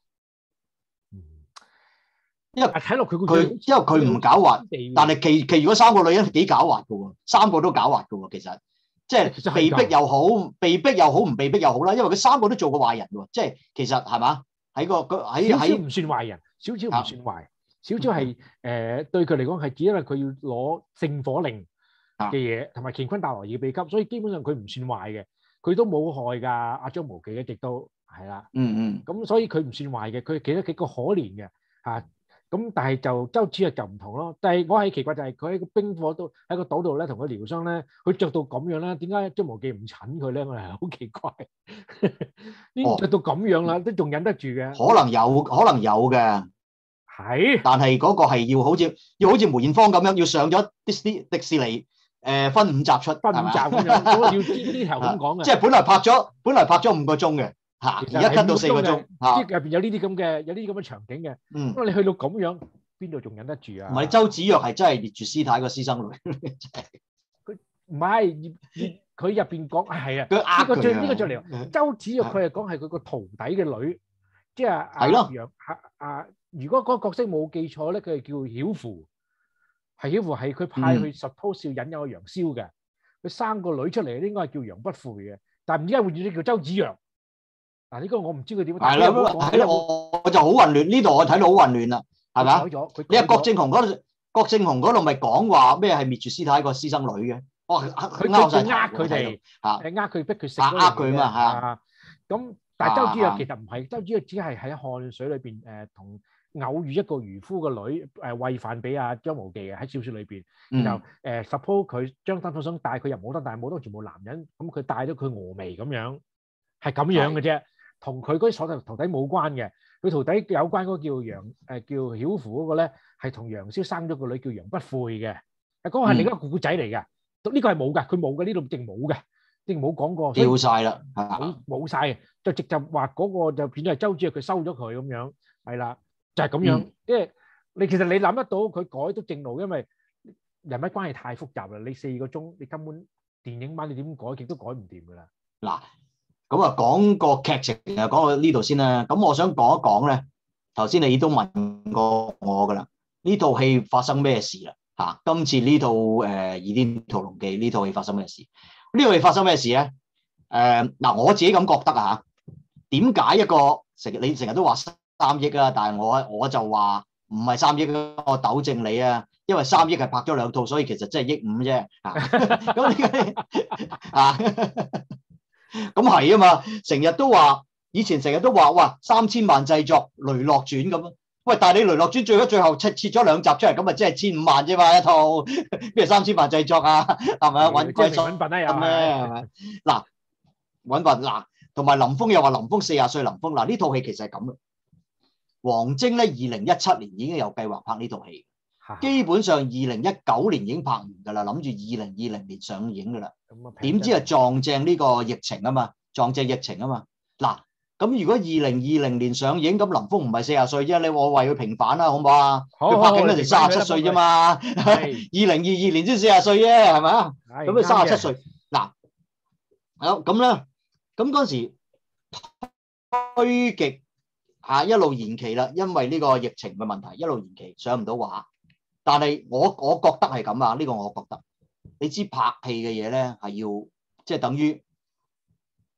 因為睇落佢佢因為佢唔狡猾，但係其其餘嗰三個女人幾狡猾㗎喎，三個都狡猾㗎喎，其實即係被逼又好，被逼又好，唔被逼又好啦，因為佢三個都做過壞人喎，即係其實係嘛？喺個喺喺唔算壞人，小超唔算壞，小超係誒對佢嚟講係只因為佢要攞聖火令嘅嘢，同埋乾坤大挪移嘅秘笈，所以基本上佢唔算壞嘅，佢都冇害㗎。阿張無忌一直都係啦， 嗯嗯， 咁所以佢唔算壞嘅，佢其實幾個可憐嘅嚇。咁但係就周芷若就唔同咯。但係我係奇怪就係佢喺個冰火度喺個島度咧，同佢療傷咧，佢着到咁樣咧，點解張無忌唔襯佢咧？我係好奇怪。已經着到咁樣啦，都仲忍得住嘅。 可能有，可能有嘅。 係。 但係嗰個係要好似要好似梅艷芳咁樣，要上咗迪士尼迪士尼誒分五集出， 分五集咁樣，要呢呢頭咁講嘅。 即係本來拍咗本來拍咗五個鐘嘅。嚇！而家 cut 到四個鐘， 嚇！入邊有呢啲咁嘅，有呢啲咁嘅場景嘅。 嗯。 咁你去到咁樣，邊度仲忍得住啊？ 唔係周芷若係真係捏住師太個私生女。 佢唔係，佢入邊講係啊。 佢呃佢啊。 呢個最呢個最嚟。周芷若佢係講係佢個徒弟嘅女，即係阿楊阿阿。如果嗰個角色冇記錯咧，佢係叫曉芙，係曉芙係佢派去 suppose 要引誘楊逍嘅。佢生個女出嚟應該係叫楊不悔嘅，但係唔知點解換咗叫周芷若。嗱，呢個我唔知佢點。 係啦，係啦，我我就好混亂。呢度我睇到好混亂啦，係咪啊？你話郭正雄嗰度，郭正雄嗰度咪講話咩係滅絕師太個私生女嘅？哦，佢佢佢呃佢哋，係呃佢逼佢食。 呃佢嘛嚇。 咁但係周芷若其實唔係，周芷若只係喺漢水裏邊誒同偶遇一個漁夫個女誒餵飯俾阿張無忌嘅喺小説裏邊，然後誒 suppose 佢張丹鳳想帶佢入武當，但係武當全部男人，咁佢帶咗佢峨眉咁樣，係咁樣嘅啫。同佢嗰啲所徒弟冇關嘅，佢徒弟有關嗰個叫楊誒、呃、叫曉芙嗰個咧，係同楊逍生咗個女叫楊不悔嘅，嗰、嗰個係另一個古仔嚟嘅。呢、嗯呢個係冇嘅，佢冇嘅，呢度淨冇嘅，淨冇講過。 掉晒啦， 冇冇曬，就直接話嗰個就變咗係周芷若佢收咗佢咁樣，係啦，就係、係、咁樣。即係你其實你諗得到佢改都正路，因為人物關係太複雜啦。你四個鐘，你根本電影版你點改極都改唔掂㗎啦。 嗱。咁啊，講個劇情啊，講到呢度先啦。咁我想講一講咧，頭先你都問過我噶啦，呢套戲發生咩事啦？嚇，今次呢套誒《倚天屠龍記》呢套戲發生咩事？呢套戲發生咩事咧？誒、呃、嗱，我自己咁覺得啊，點解一個成你成日都話三億啊？但係我我就話唔係三億，我糾正你啊，因為三億係拍咗兩套，所以其實真係億五啫。嚇，咁點解啊？咁係啊嘛，成日都話，以前成日都話，哇，三千萬製作《雷洛傳》咁，喂，但係你《雷洛傳》最咗最後切切咗兩集出嚟，咁啊，即係千五萬啫嘛一套，邊係三千萬製作啊？係咪啊？揾貴數揾笨啊又咩？係咪？嗱，揾笨嗱，同埋林峰又話林峰四十歲，林峰嗱呢套戲其實係咁嘅。王晶咧，二零一七年已經有計劃拍呢套戲，基本上二零一九年已經拍完㗎啦，諗住二零二零年上映㗎啦。點知係撞正呢個疫情啊嘛，撞正疫情啊嘛。嗱，咁如果二零二零年上映，咁林峰唔係四十歲啫，你我為佢平反啦，好唔好啊？佢拍緊嗰時三十七歲啫嘛，二零二二年先四十歲啫，係咪啊？咁佢三十七歲。嗱，好咁咧，咁嗰時推極啊一路延期啦，因為呢個疫情嘅問題，一路延期上唔到畫。但係我我覺得係咁啊，呢個我覺得。你知拍戲嘅嘢咧係要即係等於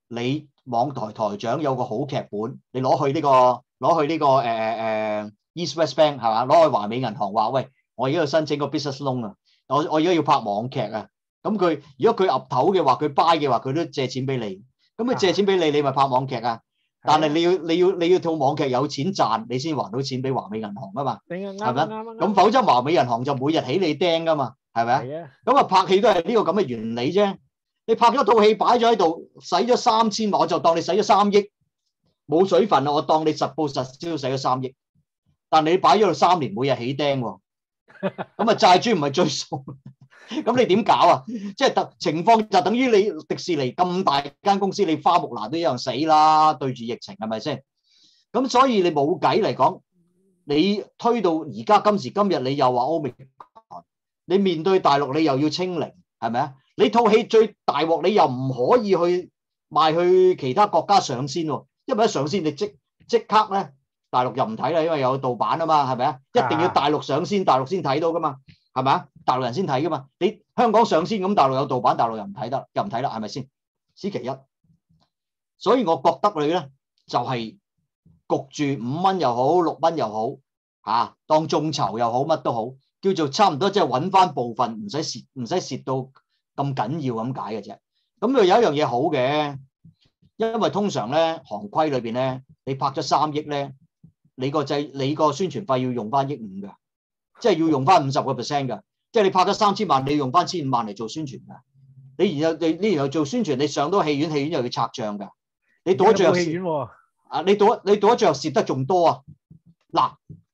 你網台台長有個好劇本，你攞去呢、這個攞去呢、這個誒誒、呃、East West Bank 係嘛？攞去華美銀行話喂，我而家要申請個 business loan 啊，我我而家要拍網劇啊。咁佢如果佢岌頭嘅話，佢 buy 嘅話，佢都借錢俾你。咁佢借錢俾你，你咪拍網劇啊。但係你要你要你要套網劇有錢賺，你先還到錢俾華美銀行啊嘛。係咪？咁否則華美銀行就每日起你釘噶嘛，係咪啊？咁啊拍戲都係呢個咁嘅原理啫。你拍咗套戲擺咗喺度，使咗三千萬，我就當你使咗三億，冇水分啊！我當你實報實銷使咗三億，但你擺咗度三年，每日起釘喎，咁啊債主唔係追數。咁你點搞啊？即係特情況就等於你迪士尼咁大間公司，你花木蘭都一樣死啦，對住疫情係咪先？咁所以你冇計嚟講，你推到而家今時今日，你又話 Omicron，你面對大陸你又要清零，係咪啊？你套戲最大鑊，你又唔可以去賣去其他國家上先喎，因為一上先你即即刻咧，大陸又唔睇啦，因為有盜版啊嘛，係咪啊？一定要大陸上先，大陸先睇到噶嘛。係咪啊？大陸人先睇噶嘛？你香港上先咁，大陸有盜版，大陸又唔睇得，又唔睇啦，係咪先？此其一。所以我覺得你咧就係焗住五蚊又好，六蚊又好，嚇、啊、當眾籌又好，乜都好，叫做差唔多，即係揾翻部分，唔使蝕，唔使蝕到咁緊要咁解嘅啫。咁又有一樣嘢好嘅，因為通常咧行規裏邊咧，你拍咗三億咧，你個制你個宣傳費要用翻億五㗎。即係要用翻五十個 percent 㗎，即係你拍咗三千萬，你要用翻千五萬嚟做宣傳㗎。你然後你你然後做宣傳，你上到戲院，戲院又要拆帳㗎。你賭咗最後戲院喎， 啊！你賭你賭咗最後蝕得仲多啊！嗱，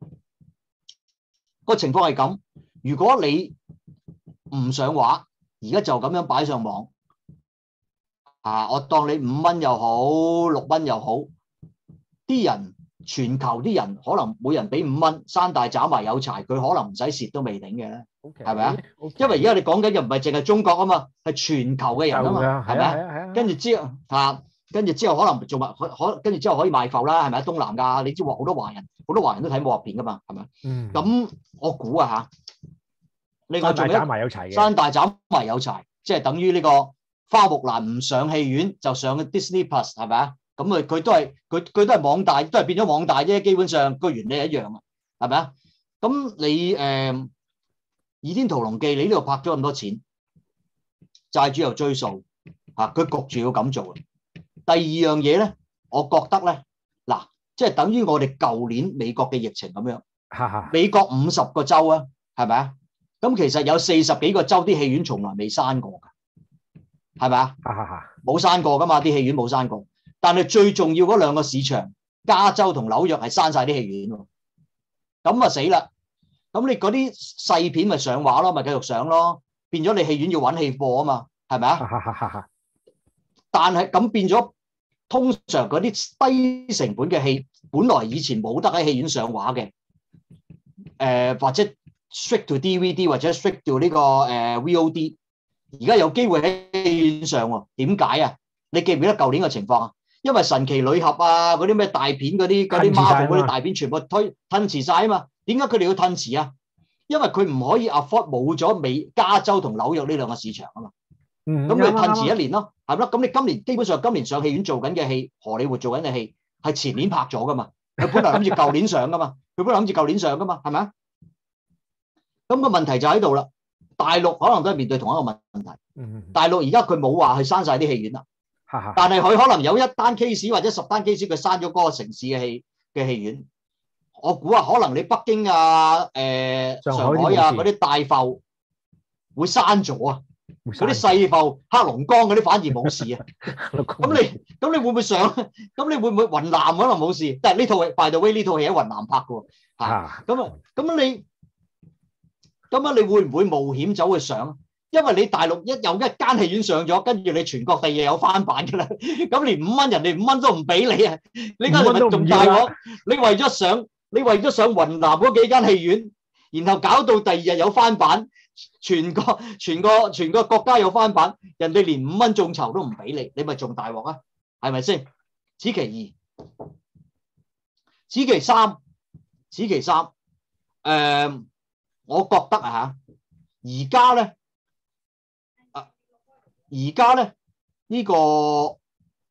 個情況係咁，如果你唔上畫，而家就咁樣擺上網啊，我當你五蚊又好，六蚊又好，啲人。全球啲人可能每人俾五蚊，山大斬埋有柴，佢可能唔使蝕都未頂嘅，係咪啊？因為而家你講緊又唔係淨係中國啊嘛，係全球嘅人啊嘛，係咪啊？跟住之後嚇，跟住之後可能做埋可可，跟住之後可以賣埠啦，係咪啊？東南亞你知話好多華人，好多華人都睇武俠片噶嘛，係咪？嗯。咁我估啊嚇，另外仲有山大斬埋有柴嘅，山大斬埋有柴，即係等於呢個花木蘭唔上戲院就上 Disney Plus 係咪啊？咁啊，佢都係佢佢都係網大，都係變咗網大啫。基本上個原理係一樣啊，係咪啊？咁你誒《倚天屠龍記》你呢度拍咗咁多錢，債主又追數嚇，佢焗住要咁做。第二樣嘢咧，我覺得咧，嗱，即係等於我哋舊年美國嘅疫情咁樣。美國五十個州啊，係咪啊？咁其實有四十幾個州啲戲院從來未閂過㗎，係咪啊？冇閂過㗎嘛，啲戲院冇閂過。但係最重要嗰兩個市場，加州同紐約係閂晒啲戲院喎，咁啊死啦！咁你嗰啲細片咪上畫咯，咪繼續上咯，變咗你戲院要揾戲貨啊嘛，係咪啊？但係咁變咗，通常嗰啲低成本嘅戲，本來以前冇得喺戲院上畫嘅，誒、呃、或者 straight to D V D 或者 straight to 呢個誒 V O D，而家有機會喺戲院上喎，點解啊？你記唔記得舊年嘅情況啊？因為神奇女俠啊，嗰啲咩大片嗰啲嗰啲 Marvel 嗰啲大片全部推褪遲晒啊嘛，點解佢哋要褪遲啊？因為佢唔可以 afford 冇咗美加州同紐約呢兩個市場啊嘛，咁你褪遲一年咯，係咪咯？咁你今年基本上今年上戲院做緊嘅戲，荷里活做緊嘅戲係前年拍咗噶嘛，佢本來諗住舊年上噶嘛，佢本來諗住舊年上噶嘛，係咪啊？咁個問題就喺度啦，大陸可能都係面對同一個問題，大陸而家佢冇話去閂晒啲戲院啦。但係佢可能有一單 case 或者十單 case，佢閂咗嗰個城市嘅戲嘅戲院。我估啊，可能你北京啊、誒、呃、上海啊嗰啲大埠會閂咗啊，嗰啲細埠黑龍江嗰啲反而冇事啊。咁你咁你會唔會上？咁你會唔會雲南可能冇事？但係呢套 by the way 呢套戲喺雲南拍嘅喎。嚇咁啊咁你咁啊你會唔會冒險走去上？因為你大陸一有一間戲院上咗，跟住你全國第二日有翻版㗎啦，咁連五蚊人哋五蚊都唔俾你啊！你家係咪仲大鑊？你為咗上，你為咗上雲南嗰幾間戲院，然後搞到第二日有翻版，全個全個全個國家有翻版，人哋連五蚊眾籌都唔俾你，你咪仲大鑊啊？係咪先？此其二，此其三，此其三。誒、呃，我覺得啊嚇，而家咧。而家咧呢、這個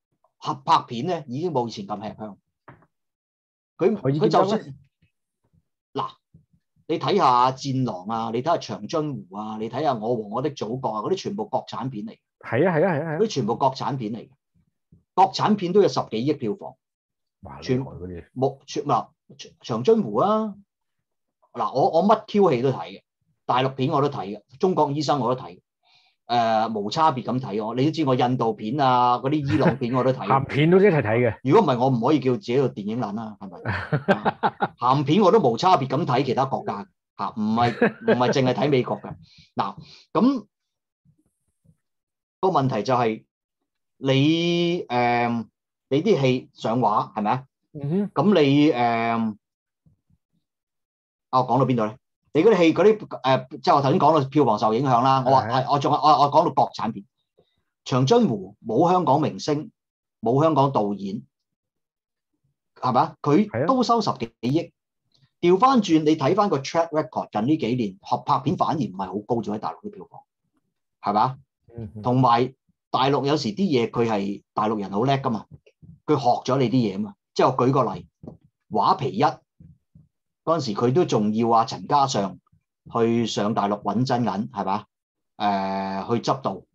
合拍片咧已經冇以前咁吃香。佢佢就算嗱，你睇下《戰狼》啊，你睇下《長津湖》啊，你睇下《我和我的祖國》啊，嗰啲全部國產片嚟。 係啊係啊係啊， 嗰啲全部國產片嚟，國產片都有十幾億票房。 哇！ 全嗰啲冇全嗱《長津湖》啊，嗱我我乜 Q 戲都睇嘅，大陸片我都睇嘅，中國醫生我都睇，誒、呃、無差別咁睇我。你都知我印度片啊，嗰啲伊朗片我都睇。 鹹片都一齊睇嘅。 如果唔係我唔可以叫自己做電影人啦，係咪？鹹片我都無差別咁睇其他國家嚇，唔係唔係淨係睇美國嘅。嗱咁。個問題就係、是、你誒、呃、你啲戲上畫係咪啊？ 嗯哼。 咁你誒啊，我講到邊度咧？你嗰啲戲嗰啲誒，即係我頭先講到票房受影響啦。我話我仲我我講到國產片，《長津湖》冇香港明星，冇香港導演，係咪啊？佢都收十幾億。調翻轉你睇翻個 track record， 近呢幾年合拍片反而唔係好高咗喺大陸啲票房，係咪啊？同埋大陸有時啲嘢佢係大陸人好叻噶嘛，佢學咗你啲嘢啊嘛。即係我舉個例，畫皮一嗰陣時佢都仲要啊陳嘉上去上大陸揾真銀係嘛？誒、呃、去執導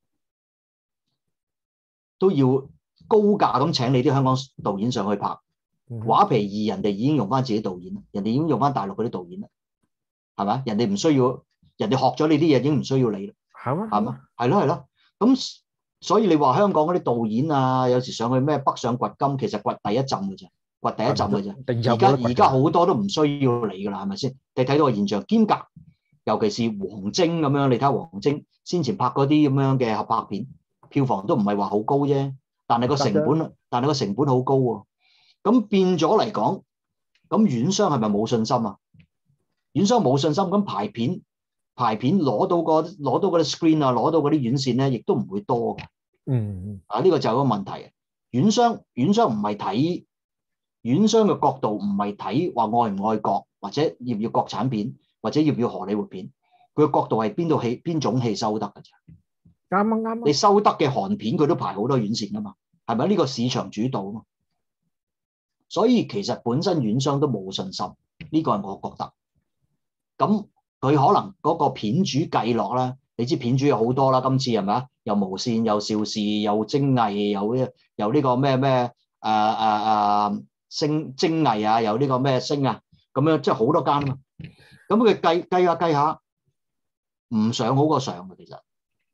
都要高價咁請你啲香港導演上去拍。畫皮二人哋已經用翻自己導演，人哋已經用翻大陸嗰啲導演啦，係咪？人哋唔需要，人哋學咗你啲嘢已經唔需要你啦。係嘛？係嘛？係咯係咯。咁所以你話香港嗰啲導演啊，有時上去咩北上掘金，其實掘第一浸嘅啫，掘第一浸嘅啫。而家而家好多都唔需要你㗎啦，係咪先？你睇到個現象，兼夾，尤其是黃晶咁樣，你睇下黃晶先前拍嗰啲咁樣嘅合拍片，票房都唔係話好高啫，但係個成本，但係個成本好高喎。咁變咗嚟講，咁院商係咪冇信心啊？院商冇信心，咁排片排片攞到個攞到嗰啲 screen 啊，攞到嗰啲院線咧，亦都唔會多嘅。嗯啊，呢、這個就係個問題。院商院商唔係睇院商嘅角度，唔係睇話愛唔愛國，或者要唔要國產片，或者要唔要荷里活片。佢嘅角度係邊度戲邊種戲收得嘅啫。啱啊啱啊！你收得嘅韓片佢都排好多院線㗎嘛，係咪？呢、這個市場主導啊嘛。所以其實本身院商都冇信心，呢、這個係我覺得。咁佢可能嗰個片主計落啦，你知片主有好多啦，今次係咪啊？又無線，又邵氏，又精藝，又又呢個咩咩誒誒誒星精藝啊，又呢個咩星啊，咁樣即係好多間啊嘛。咁佢計計下計下，唔上好過上嘅其實。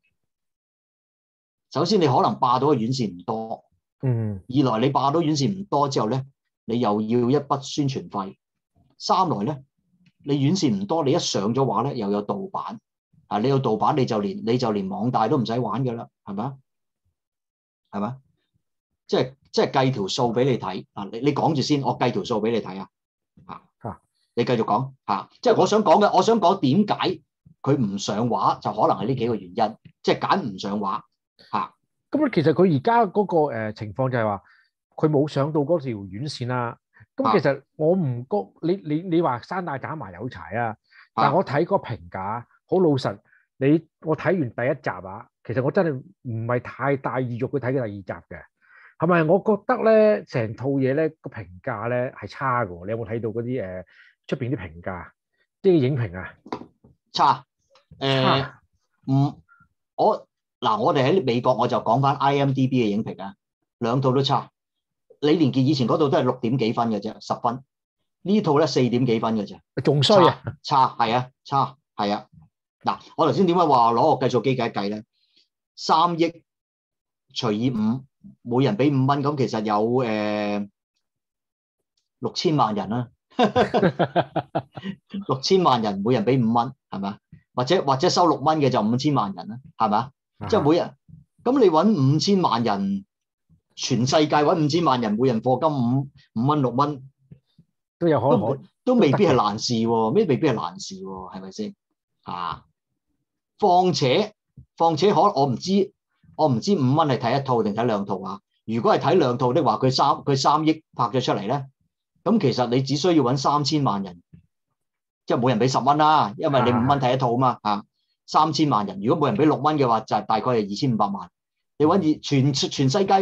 首先你可能霸到嘅院線唔多，嗯。二來你霸到院線唔多之後咧，你又要一筆宣傳費。三來咧，你院線唔多，你一上咗畫咧，又有盜版啊！你有盜版，你就連你就連網大都唔使玩㗎啦，係咪啊？係咪？即係即係計條數俾你睇啊！你你講住先，我計條數俾你睇啊！嚇，你繼續講嚇，即係我想講嘅，我想講點解佢唔上畫，就可能係呢幾個原因，即係揀唔上畫嚇。 咁其實佢而家嗰個誒情況就係話，佢冇上到嗰條院線啦。咁其實我唔覺你你你話山大斬埋有柴啊，但係我睇個評價好老實。你我睇完第一集啊，其實我真係唔係太大意欲去睇嘅第二集嘅，係咪？我覺得咧成套嘢咧個評價咧係差嘅。你有冇睇到嗰啲誒出邊啲評價，即係影評啊？ 差誒，唔我嗱我哋喺美國我就講翻 I M D B 嘅影評啊，兩套都差。李連杰以前嗰度都係六點幾分嘅啫，十分。呢套咧四點幾分嘅啫， 仲衰啊！ 差係啊，差係啊。嗱，我頭先點解話攞個計數機計一計咧？三億除以五，每人俾五蚊，咁其實有誒、呃、六千萬人啦、啊。六千萬人，每人俾五蚊，係咪？或者或者收六蚊嘅就五千萬人啦，係咪？即係每人，咁你揾五千萬人。全世界揾五千萬人，每人課金五五蚊六蚊，都有可能，都未必係難事喎，咩未必係難事喎，係咪先？啊，況且況且可我唔知，我唔知五蚊係睇一套定睇兩套啊？如果係睇兩套的話，佢三佢三億拍咗出嚟咧，咁其實你只需要揾三千萬人，即係每人俾十蚊啦，因為你五蚊睇一套啊嘛，啊，三千萬人，如果每人俾六蚊嘅話，就係大概係二千五百萬。你揾全全世界。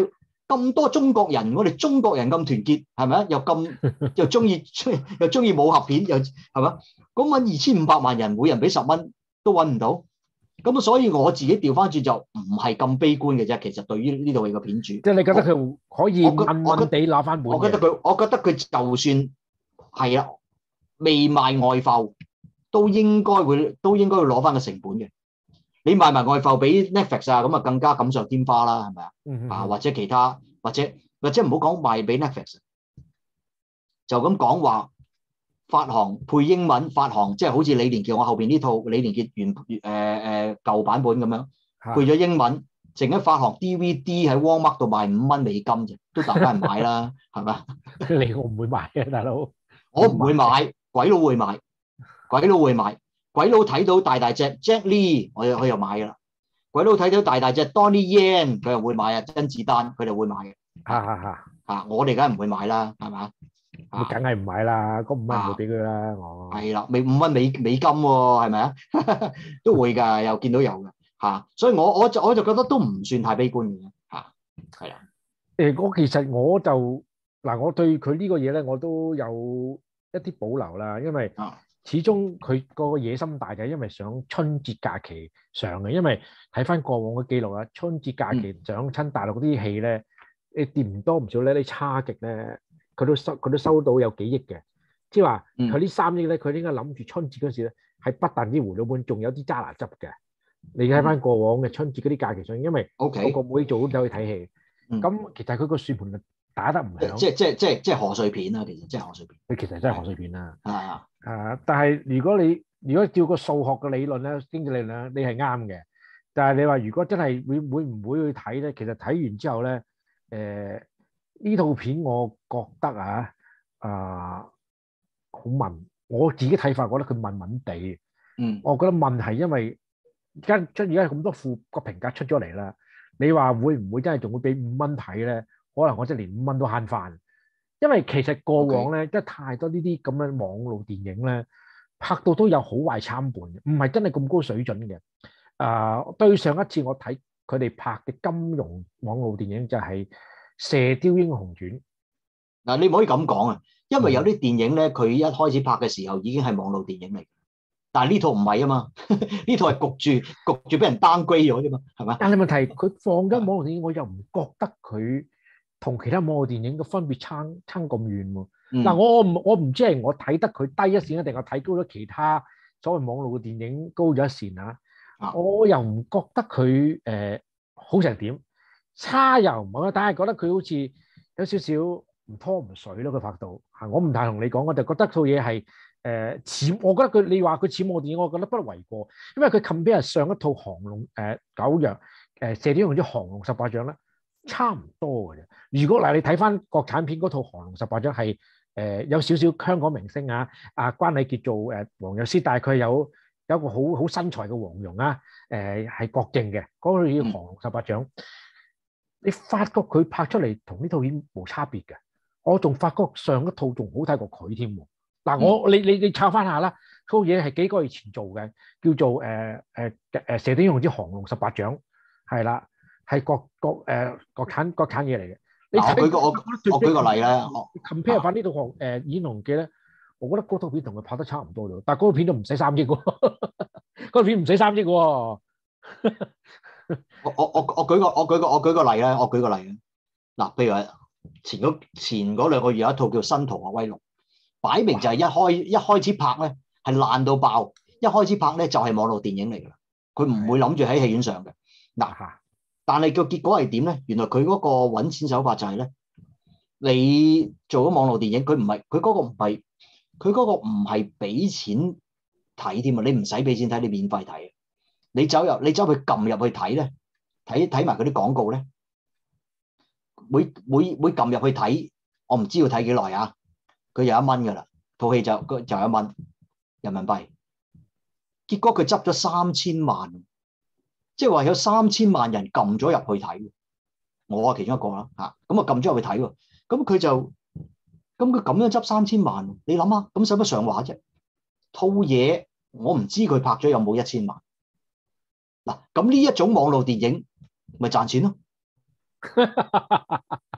咁多中國人，我哋中國人咁團結，係咪啊？又咁又中意又中意武俠片，又係咪？咁揾二千五百萬人，每人俾十蚊都揾唔到。咁所以我自己調翻轉就唔係咁悲觀嘅啫。其實對於呢套戲嘅片主， 即係你覺得佢可以問問地攞翻本嘅？ 我覺得佢，我覺得佢就算係啊，未賣外埠，都應該會都應該會攞翻個成本嘅。你賣埋外埠俾 Netflix 啊，咁啊更加錦上添花啦，係咪啊？ 嗯嗯啊或者其他，或者或者唔好講賣俾 Netflix，就咁講話發行配英文發行，即係好似李連杰我後邊呢套李連杰原誒誒舊版本咁樣配咗英文，淨係發行 D V D 喺 Walmart 度賣五蚊美金啫，都大把人買啦，係咪？ 你我唔會買嘅，大佬。 我唔會買，鬼佬會買，鬼佬會買。鬼佬睇到大大隻 Jet Li，我又佢又買㗎啦。鬼佬睇到大大隻 Donnie Yen，佢又會買啊。甄子丹佢哋會買嘅。 嚇嚇嚇！ 嚇我哋梗係唔會買啦，係嘛？ 我梗係唔買啦，嗰五蚊唔會俾佢啦。我係啦，未五蚊美美金喎，係咪啊？都會㗎，又見到有嘅嚇。所以我我就我就覺得都唔算太悲觀嘅嚇。係啊。 誒，我其實我就嗱，我對佢呢個嘢咧，我都有一啲保留啦，因為始終佢個野心大就係因為想春節假期上嘅，因為睇翻過往嘅記錄啊，春節假期上親大陸嗰啲戲咧，你掂唔多唔少咧，你差極咧，佢都收佢都收到有幾億嘅，即係話佢呢三億咧，佢應該諗住春節嗰時咧係不但止回到本，仲有啲揸拿汁嘅。你睇翻過往嘅春節嗰啲假期上，因為個個妹做都走去睇戲，咁其實佢個算盤就打得唔響， 即即即即賀歲片啦，其實即係賀歲片。 佢其實真係賀歲片啦。 啊啊！但係如果你如果照個數學嘅理論咧，經濟理論咧，你係啱嘅。但係你話如果真係會會唔會去睇咧？其實睇完之後咧，誒呢套片我覺得啊啊好悶。我自己睇法，覺得佢悶悶地。 嗯， 我覺得悶係因為而家出而家咁多副個評價出咗嚟啦。你話會唔會真係仲會俾五蚊睇咧？可能我真係連五蚊都慳翻。因為其實過往咧，即係太多呢啲咁嘅網絡電影咧，拍到都有好壞參半嘅，唔係真係咁高水準嘅。啊、呃，對上一次我睇佢哋拍嘅金庸網絡電影就係《射雕英雄傳》。 嗱，你唔可以咁講啊，因為有啲電影咧，佢一開始拍嘅時候已經係網絡電影嚟，但係呢套唔係啊嘛，呢套係焗住焗住俾人 downgrade 咗啫嘛，係咪？但係問題佢放緊網絡電影，我又唔覺得佢同其他網絡電影嘅分別差差咁遠喎。嗱、嗯，我唔我唔知係我睇得佢低一線，定係睇高咗其他所謂網絡嘅電影高咗一線啊？啊我又唔覺得佢誒、呃、好成點，差又唔好，但係覺得佢好似有少少唔拖唔水咯。佢拍到嚇，我唔太同你講，我就覺得套嘢係誒似，我覺得佢你話佢似網絡電影，我覺得不為過，因為佢 compare 上一套降龍誒九陽誒射雕英雄之降龍十八掌咧。差唔多嘅啫。如果嗱，你睇翻國產片嗰套《降龍十八掌》係誒有少少香港明星啊，啊關禮傑做誒黃藥師，但係佢有有一個好好身材嘅黃蓉啊，誒係郭靖嘅嗰套叫《降龍十八掌》。你發覺佢拍出嚟同呢套片冇差別嘅，我仲發覺上一套仲好睇過佢添喎。嗱，我你你你抄翻下啦，套嘢係幾個月前做嘅，叫做誒誒誒《射雕英雄之降龍十八掌》，係啦。係國國誒國產國產嘢嚟嘅。你睇我舉個我我舉個例啦。 compare 翻呢套《誒演龍記》咧，我覺得嗰套片同佢拍得差唔多咯。但係嗰套片都唔使三億喎，嗰套片唔使三億喎。我我我我舉個我舉個我舉個例啦，我舉個例啊。嗱，譬如話前嗰前嗰兩個月有一套叫《新逃學威龍》，擺明就係一開一開始拍咧係爛到爆，一開始拍咧就係網絡電影嚟㗎啦。佢唔會諗住喺戲院上嘅。嗱。但係個結果係點咧？原來佢嗰個揾錢手法就係咧，你做咗網絡電影，佢唔係佢嗰個唔係佢嗰個唔係俾錢睇添啊！你唔使俾錢睇，你免費睇。你走入你走去撳入去睇咧，睇睇埋嗰啲廣告咧，每每每撳入去睇，我唔知要睇幾耐啊！佢有一蚊㗎啦，套戲就就有一蚊人民幣。結果佢執咗三千萬。即係話有三千萬人撳咗入去睇，我係其中一個啦嚇，咁啊撳咗入去睇喎，咁佢就咁佢咁樣執三千萬，你諗下，咁使乜上畫啫？套嘢我唔知佢拍咗有冇一千萬，嗱咁呢一種網絡電影咪賺錢咯，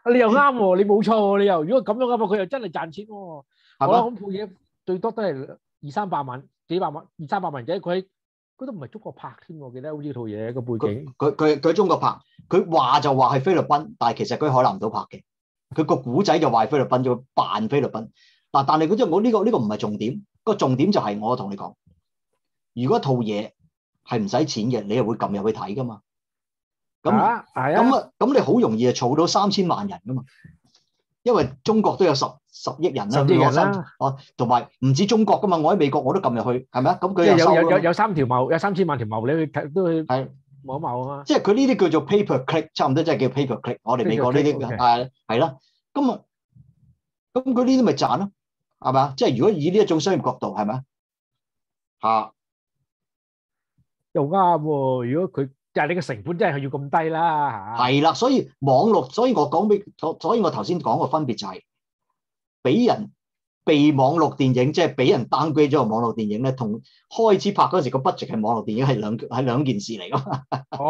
你又啱喎，你冇錯喎，你又如果咁樣嘅話，佢又真係賺錢喎。好啦，咁套嘢最多都係二三百萬、幾百萬、二三百萬啫。佢佢都唔係中國拍添，我記得好似套嘢個背景。 佢佢佢喺中國拍，佢話就話係菲律賓，但係其實佢喺海南島拍嘅。佢個古仔就話菲律賓，就扮菲律賓。嗱，但係佢即係我呢個呢個唔係重點，個重點就係我同你講，如果套嘢係唔使錢嘅，你又會撳入去睇噶嘛？咁咁啊，咁你好容易就儲到三千萬人噶嘛？因為中國都有十十億人啦， 十億人啦， 哦，同埋唔止中國噶嘛，我喺美國我都撳入去，係咪啊？咁佢有有有有三條茂，有三千萬條茂，你去睇都去係望一望啊嘛。即係佢呢啲叫做 paper click， 差唔多即係叫 paper click。我哋美國呢啲係係啦，咁啊，咁佢呢啲咪賺咯，係咪啊？即係如果以呢一種商業角度，係咪啊？嚇， 又啱喎！如果佢但係你嘅成本真係要咁低啦嚇。 係啦，所以網絡，所以我講俾，所以我頭先講個分別就係，俾人被網絡電影，即係俾人 downgrade 咗個網絡電影咧，同開始拍嗰時個 budget 係網絡電影係兩係兩件事嚟㗎嘛。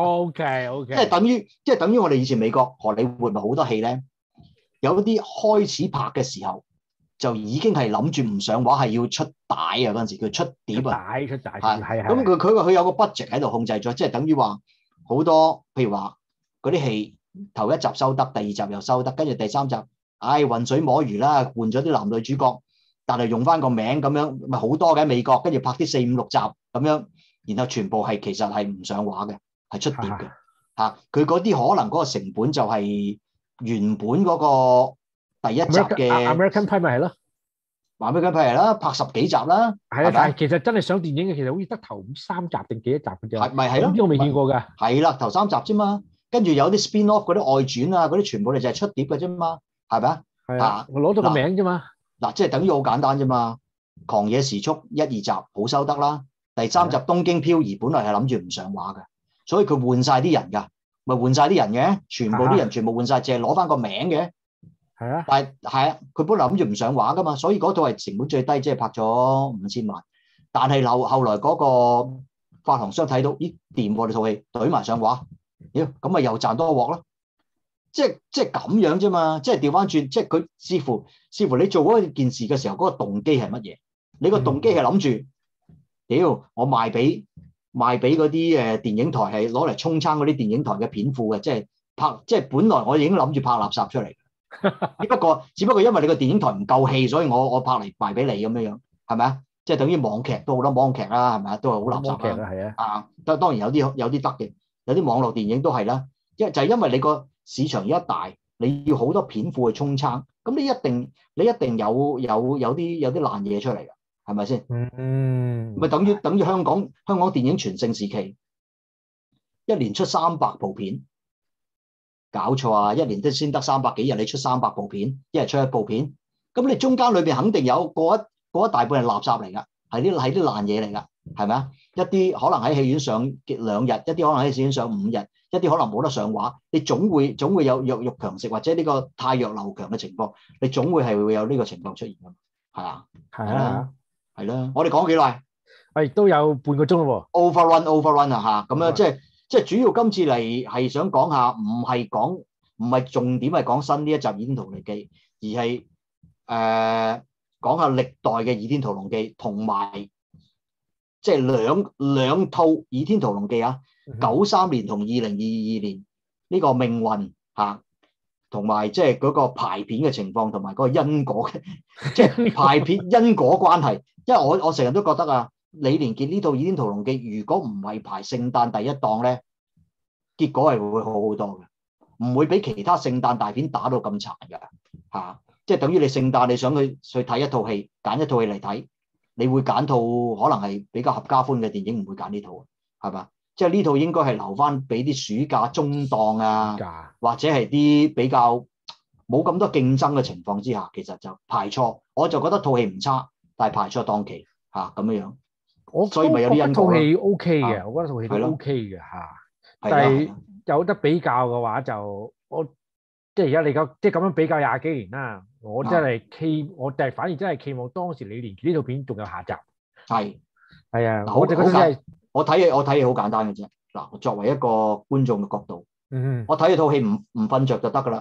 OK OK， 即係等於即係等於我哋以前美國荷里活咪好多戲咧，有啲開始拍嘅時候就已經係諗住唔上畫，係要出帶啊，嗰陣時叫出碟啊， 出帶出帶係係係。 咁佢佢佢有個 budget 喺度控制咗，即係等於話好多，譬如話嗰啲戲頭一集收得，第二集又收得，跟住第三集，唉，渾水摸魚啦，換咗啲男女主角，但係用翻個名咁樣，咪好多嘅美國，跟住拍啲四五六集咁樣，然後全部係其實係唔上畫嘅，係出碟嘅嚇。佢嗰啲可能嗰個成本就係原本嗰個第一集嘅 American Pie 咪係咯。 話俾佢譬如啦，拍十幾集啦， 係啊，但係其實真係上電影嘅，其實好似得頭三集定幾多集嘅啫。 係咪係咯？ 我未見過㗎。 係啦，頭三集啫嘛，跟住有啲 spin off 嗰啲外傳啊，嗰啲全部你就係出碟嘅啫嘛，係咪啊？ 係啊，我攞到個名啫嘛。 嗱，即係等於好簡單啫嘛。狂野時速一二集好收得啦，第三集東京漂移本來係諗住唔上畫嘅，所以佢換晒啲人㗎，咪換晒啲人嘅，全部啲人全部換晒，淨係攞翻個名嘅。 係啊， 但係係啊，佢本來諗住唔上畫噶嘛，所以嗰套係成本最低，即係拍咗五千萬。但係後後來嗰個發行商睇到，咦，掂喎，你套戲懟埋上畫，妖咁咪又賺多鑊咯。即係即係咁樣啫嘛，即係調翻轉，即係佢視乎視乎你做嗰件事嘅時候，嗰個動機係乜嘢？你個動機係諗住，屌我賣俾賣俾嗰啲誒電影台係攞嚟充撐嗰啲電影台嘅片庫嘅，即係拍即係本來我已經諗住拍垃圾出嚟。只不過只不過因為你個電影台唔夠戲，所以我我拍嚟賣俾你咁樣樣，係咪啊？即係等於網劇都好多網劇啦，係咪啊？都係好垃圾網劇啊，係啊。啊， 當當然有啲有啲得嘅，有啲網絡電影都係啦。因就係因為你個市場一大，你要好多片庫去衝撐，咁你一定你一定有有有啲有啲爛嘢出嚟㗎，係咪先？ 嗯。 咪等於等於香港香港電影全盛時期，一年出三百部片。搞錯啊！一年都先得三百幾日，你出三百部片，一日出一部片，咁你中間裏邊肯定有過一過一大半係垃圾嚟㗎，係啲係啲爛嘢嚟㗎，係咪啊？一啲可能喺戲院上兩日，一啲可能喺戲院上五日，一啲可能冇得上畫，你總會總會有弱肉強食或者呢個太弱流強嘅情況，你總會係會有呢個情況出現㗎嘛，係啊， 係啊， 係啦，我哋講幾耐？ 我亦都有半個鐘咯喎 ，overrun overrun 啊嚇，咁樣即係。即係主要今次嚟係想講下，唔係講唔係重點係講新呢一集《倚天屠龍記》，而係誒、呃、講下歷代嘅《倚天屠龍記》，同埋即係兩兩套《倚天屠龍記》啊，九三年同二零二二年呢個命運嚇，同埋即係嗰個排片嘅情況，同埋嗰個因果嘅即係排片因果關係。因為我我成日都覺得啊。李連杰呢套《倚天屠龍記》如果唔係排聖誕第一檔咧，結果係會好好多嘅，唔會俾其他聖誕大片打到咁殘㗎嚇。即係等於你聖誕你想去去睇一套戲，揀一套戲嚟睇，你會揀套可能係比較合家歡嘅電影，唔會揀呢套，係嘛？即係呢套應該係留翻俾啲暑假中檔啊，或者係啲比較冇咁多競爭嘅情況之下，其實就排錯。我就覺得套戲唔差，但係排錯檔期嚇咁樣樣。 我所以咪有啲因果咯。 套戲 O K 嘅，我覺得套戲都 O K 嘅嚇。但係有得比較嘅話就，就我即係而家你講即係咁樣比較廿幾年啦。我真係期，我就係反而真係期望當時李連杰呢套片仲有下集。係係啊，我就覺得真係我睇嘢，我睇嘢好簡單嘅啫。嗱，作為一個觀眾嘅角度， 嗯， 我睇套戲唔唔瞓着就得㗎啦。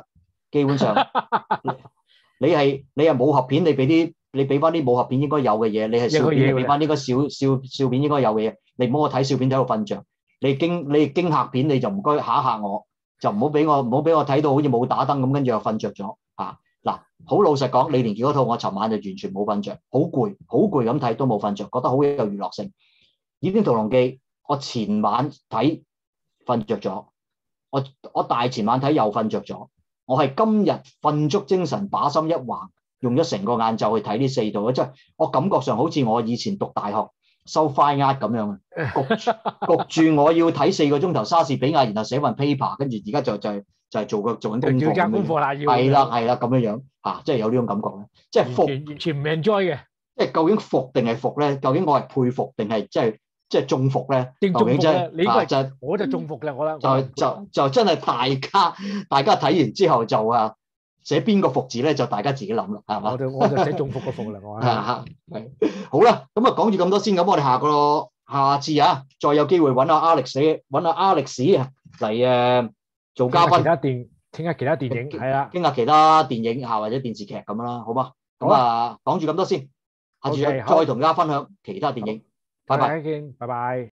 基本上你係你係武俠片，你俾啲你俾翻啲武俠片應該有嘅嘢，你係笑片，你俾翻呢個笑笑笑片應該有嘅嘢。你唔好我睇笑片睇到瞓着，你驚你驚嚇片你就唔該嚇一嚇我，就唔好俾我唔好俾我睇到好似冇打燈咁，跟住又瞓着咗嚇。嗱，好老實講，李連杰嗰套我尋晚就完全冇瞓着，好攰好攰咁睇都冇瞓着，覺得好有娛樂性。《倚天屠龍記》我前晚睇瞓着咗，我我大前晚睇又瞓着咗，我係今日瞓足精神把心一橫，用咗成個晏晝去睇呢四套，即係我感覺上好似我以前讀大學收 fine art 咁樣，焗焗住我要睇四個鐘頭莎士比亞，然後寫份 paper， 跟住而家就就係就係做個做緊功課， 要交功課啦，要係啦係啦咁樣樣嚇，即係有呢種感覺咧，即係服完全唔 enjoy 嘅， 即係究竟服定係服咧？究竟我係佩服定係即係即係中伏咧？ 定中伏咧？你啊就我就中伏啦，我覺得就就就真係大家大家睇完之後就啊〜寫邊個服字咧，就大家自己諗啦，係嘛？ 我就我就寫中伏個伏啦，我係好啦，咁啊講住咁多先，咁我哋下個下次啊，再有機會揾阿 Alex 揾阿 Alex 啊嚟誒做嘉賓， 其他電傾下其他電影係啦， 傾下其他電影嚇或者電視劇咁啦，好嘛？咁啊講住咁多先，下次再同大家分享其他電影，拜拜。 再見，拜拜。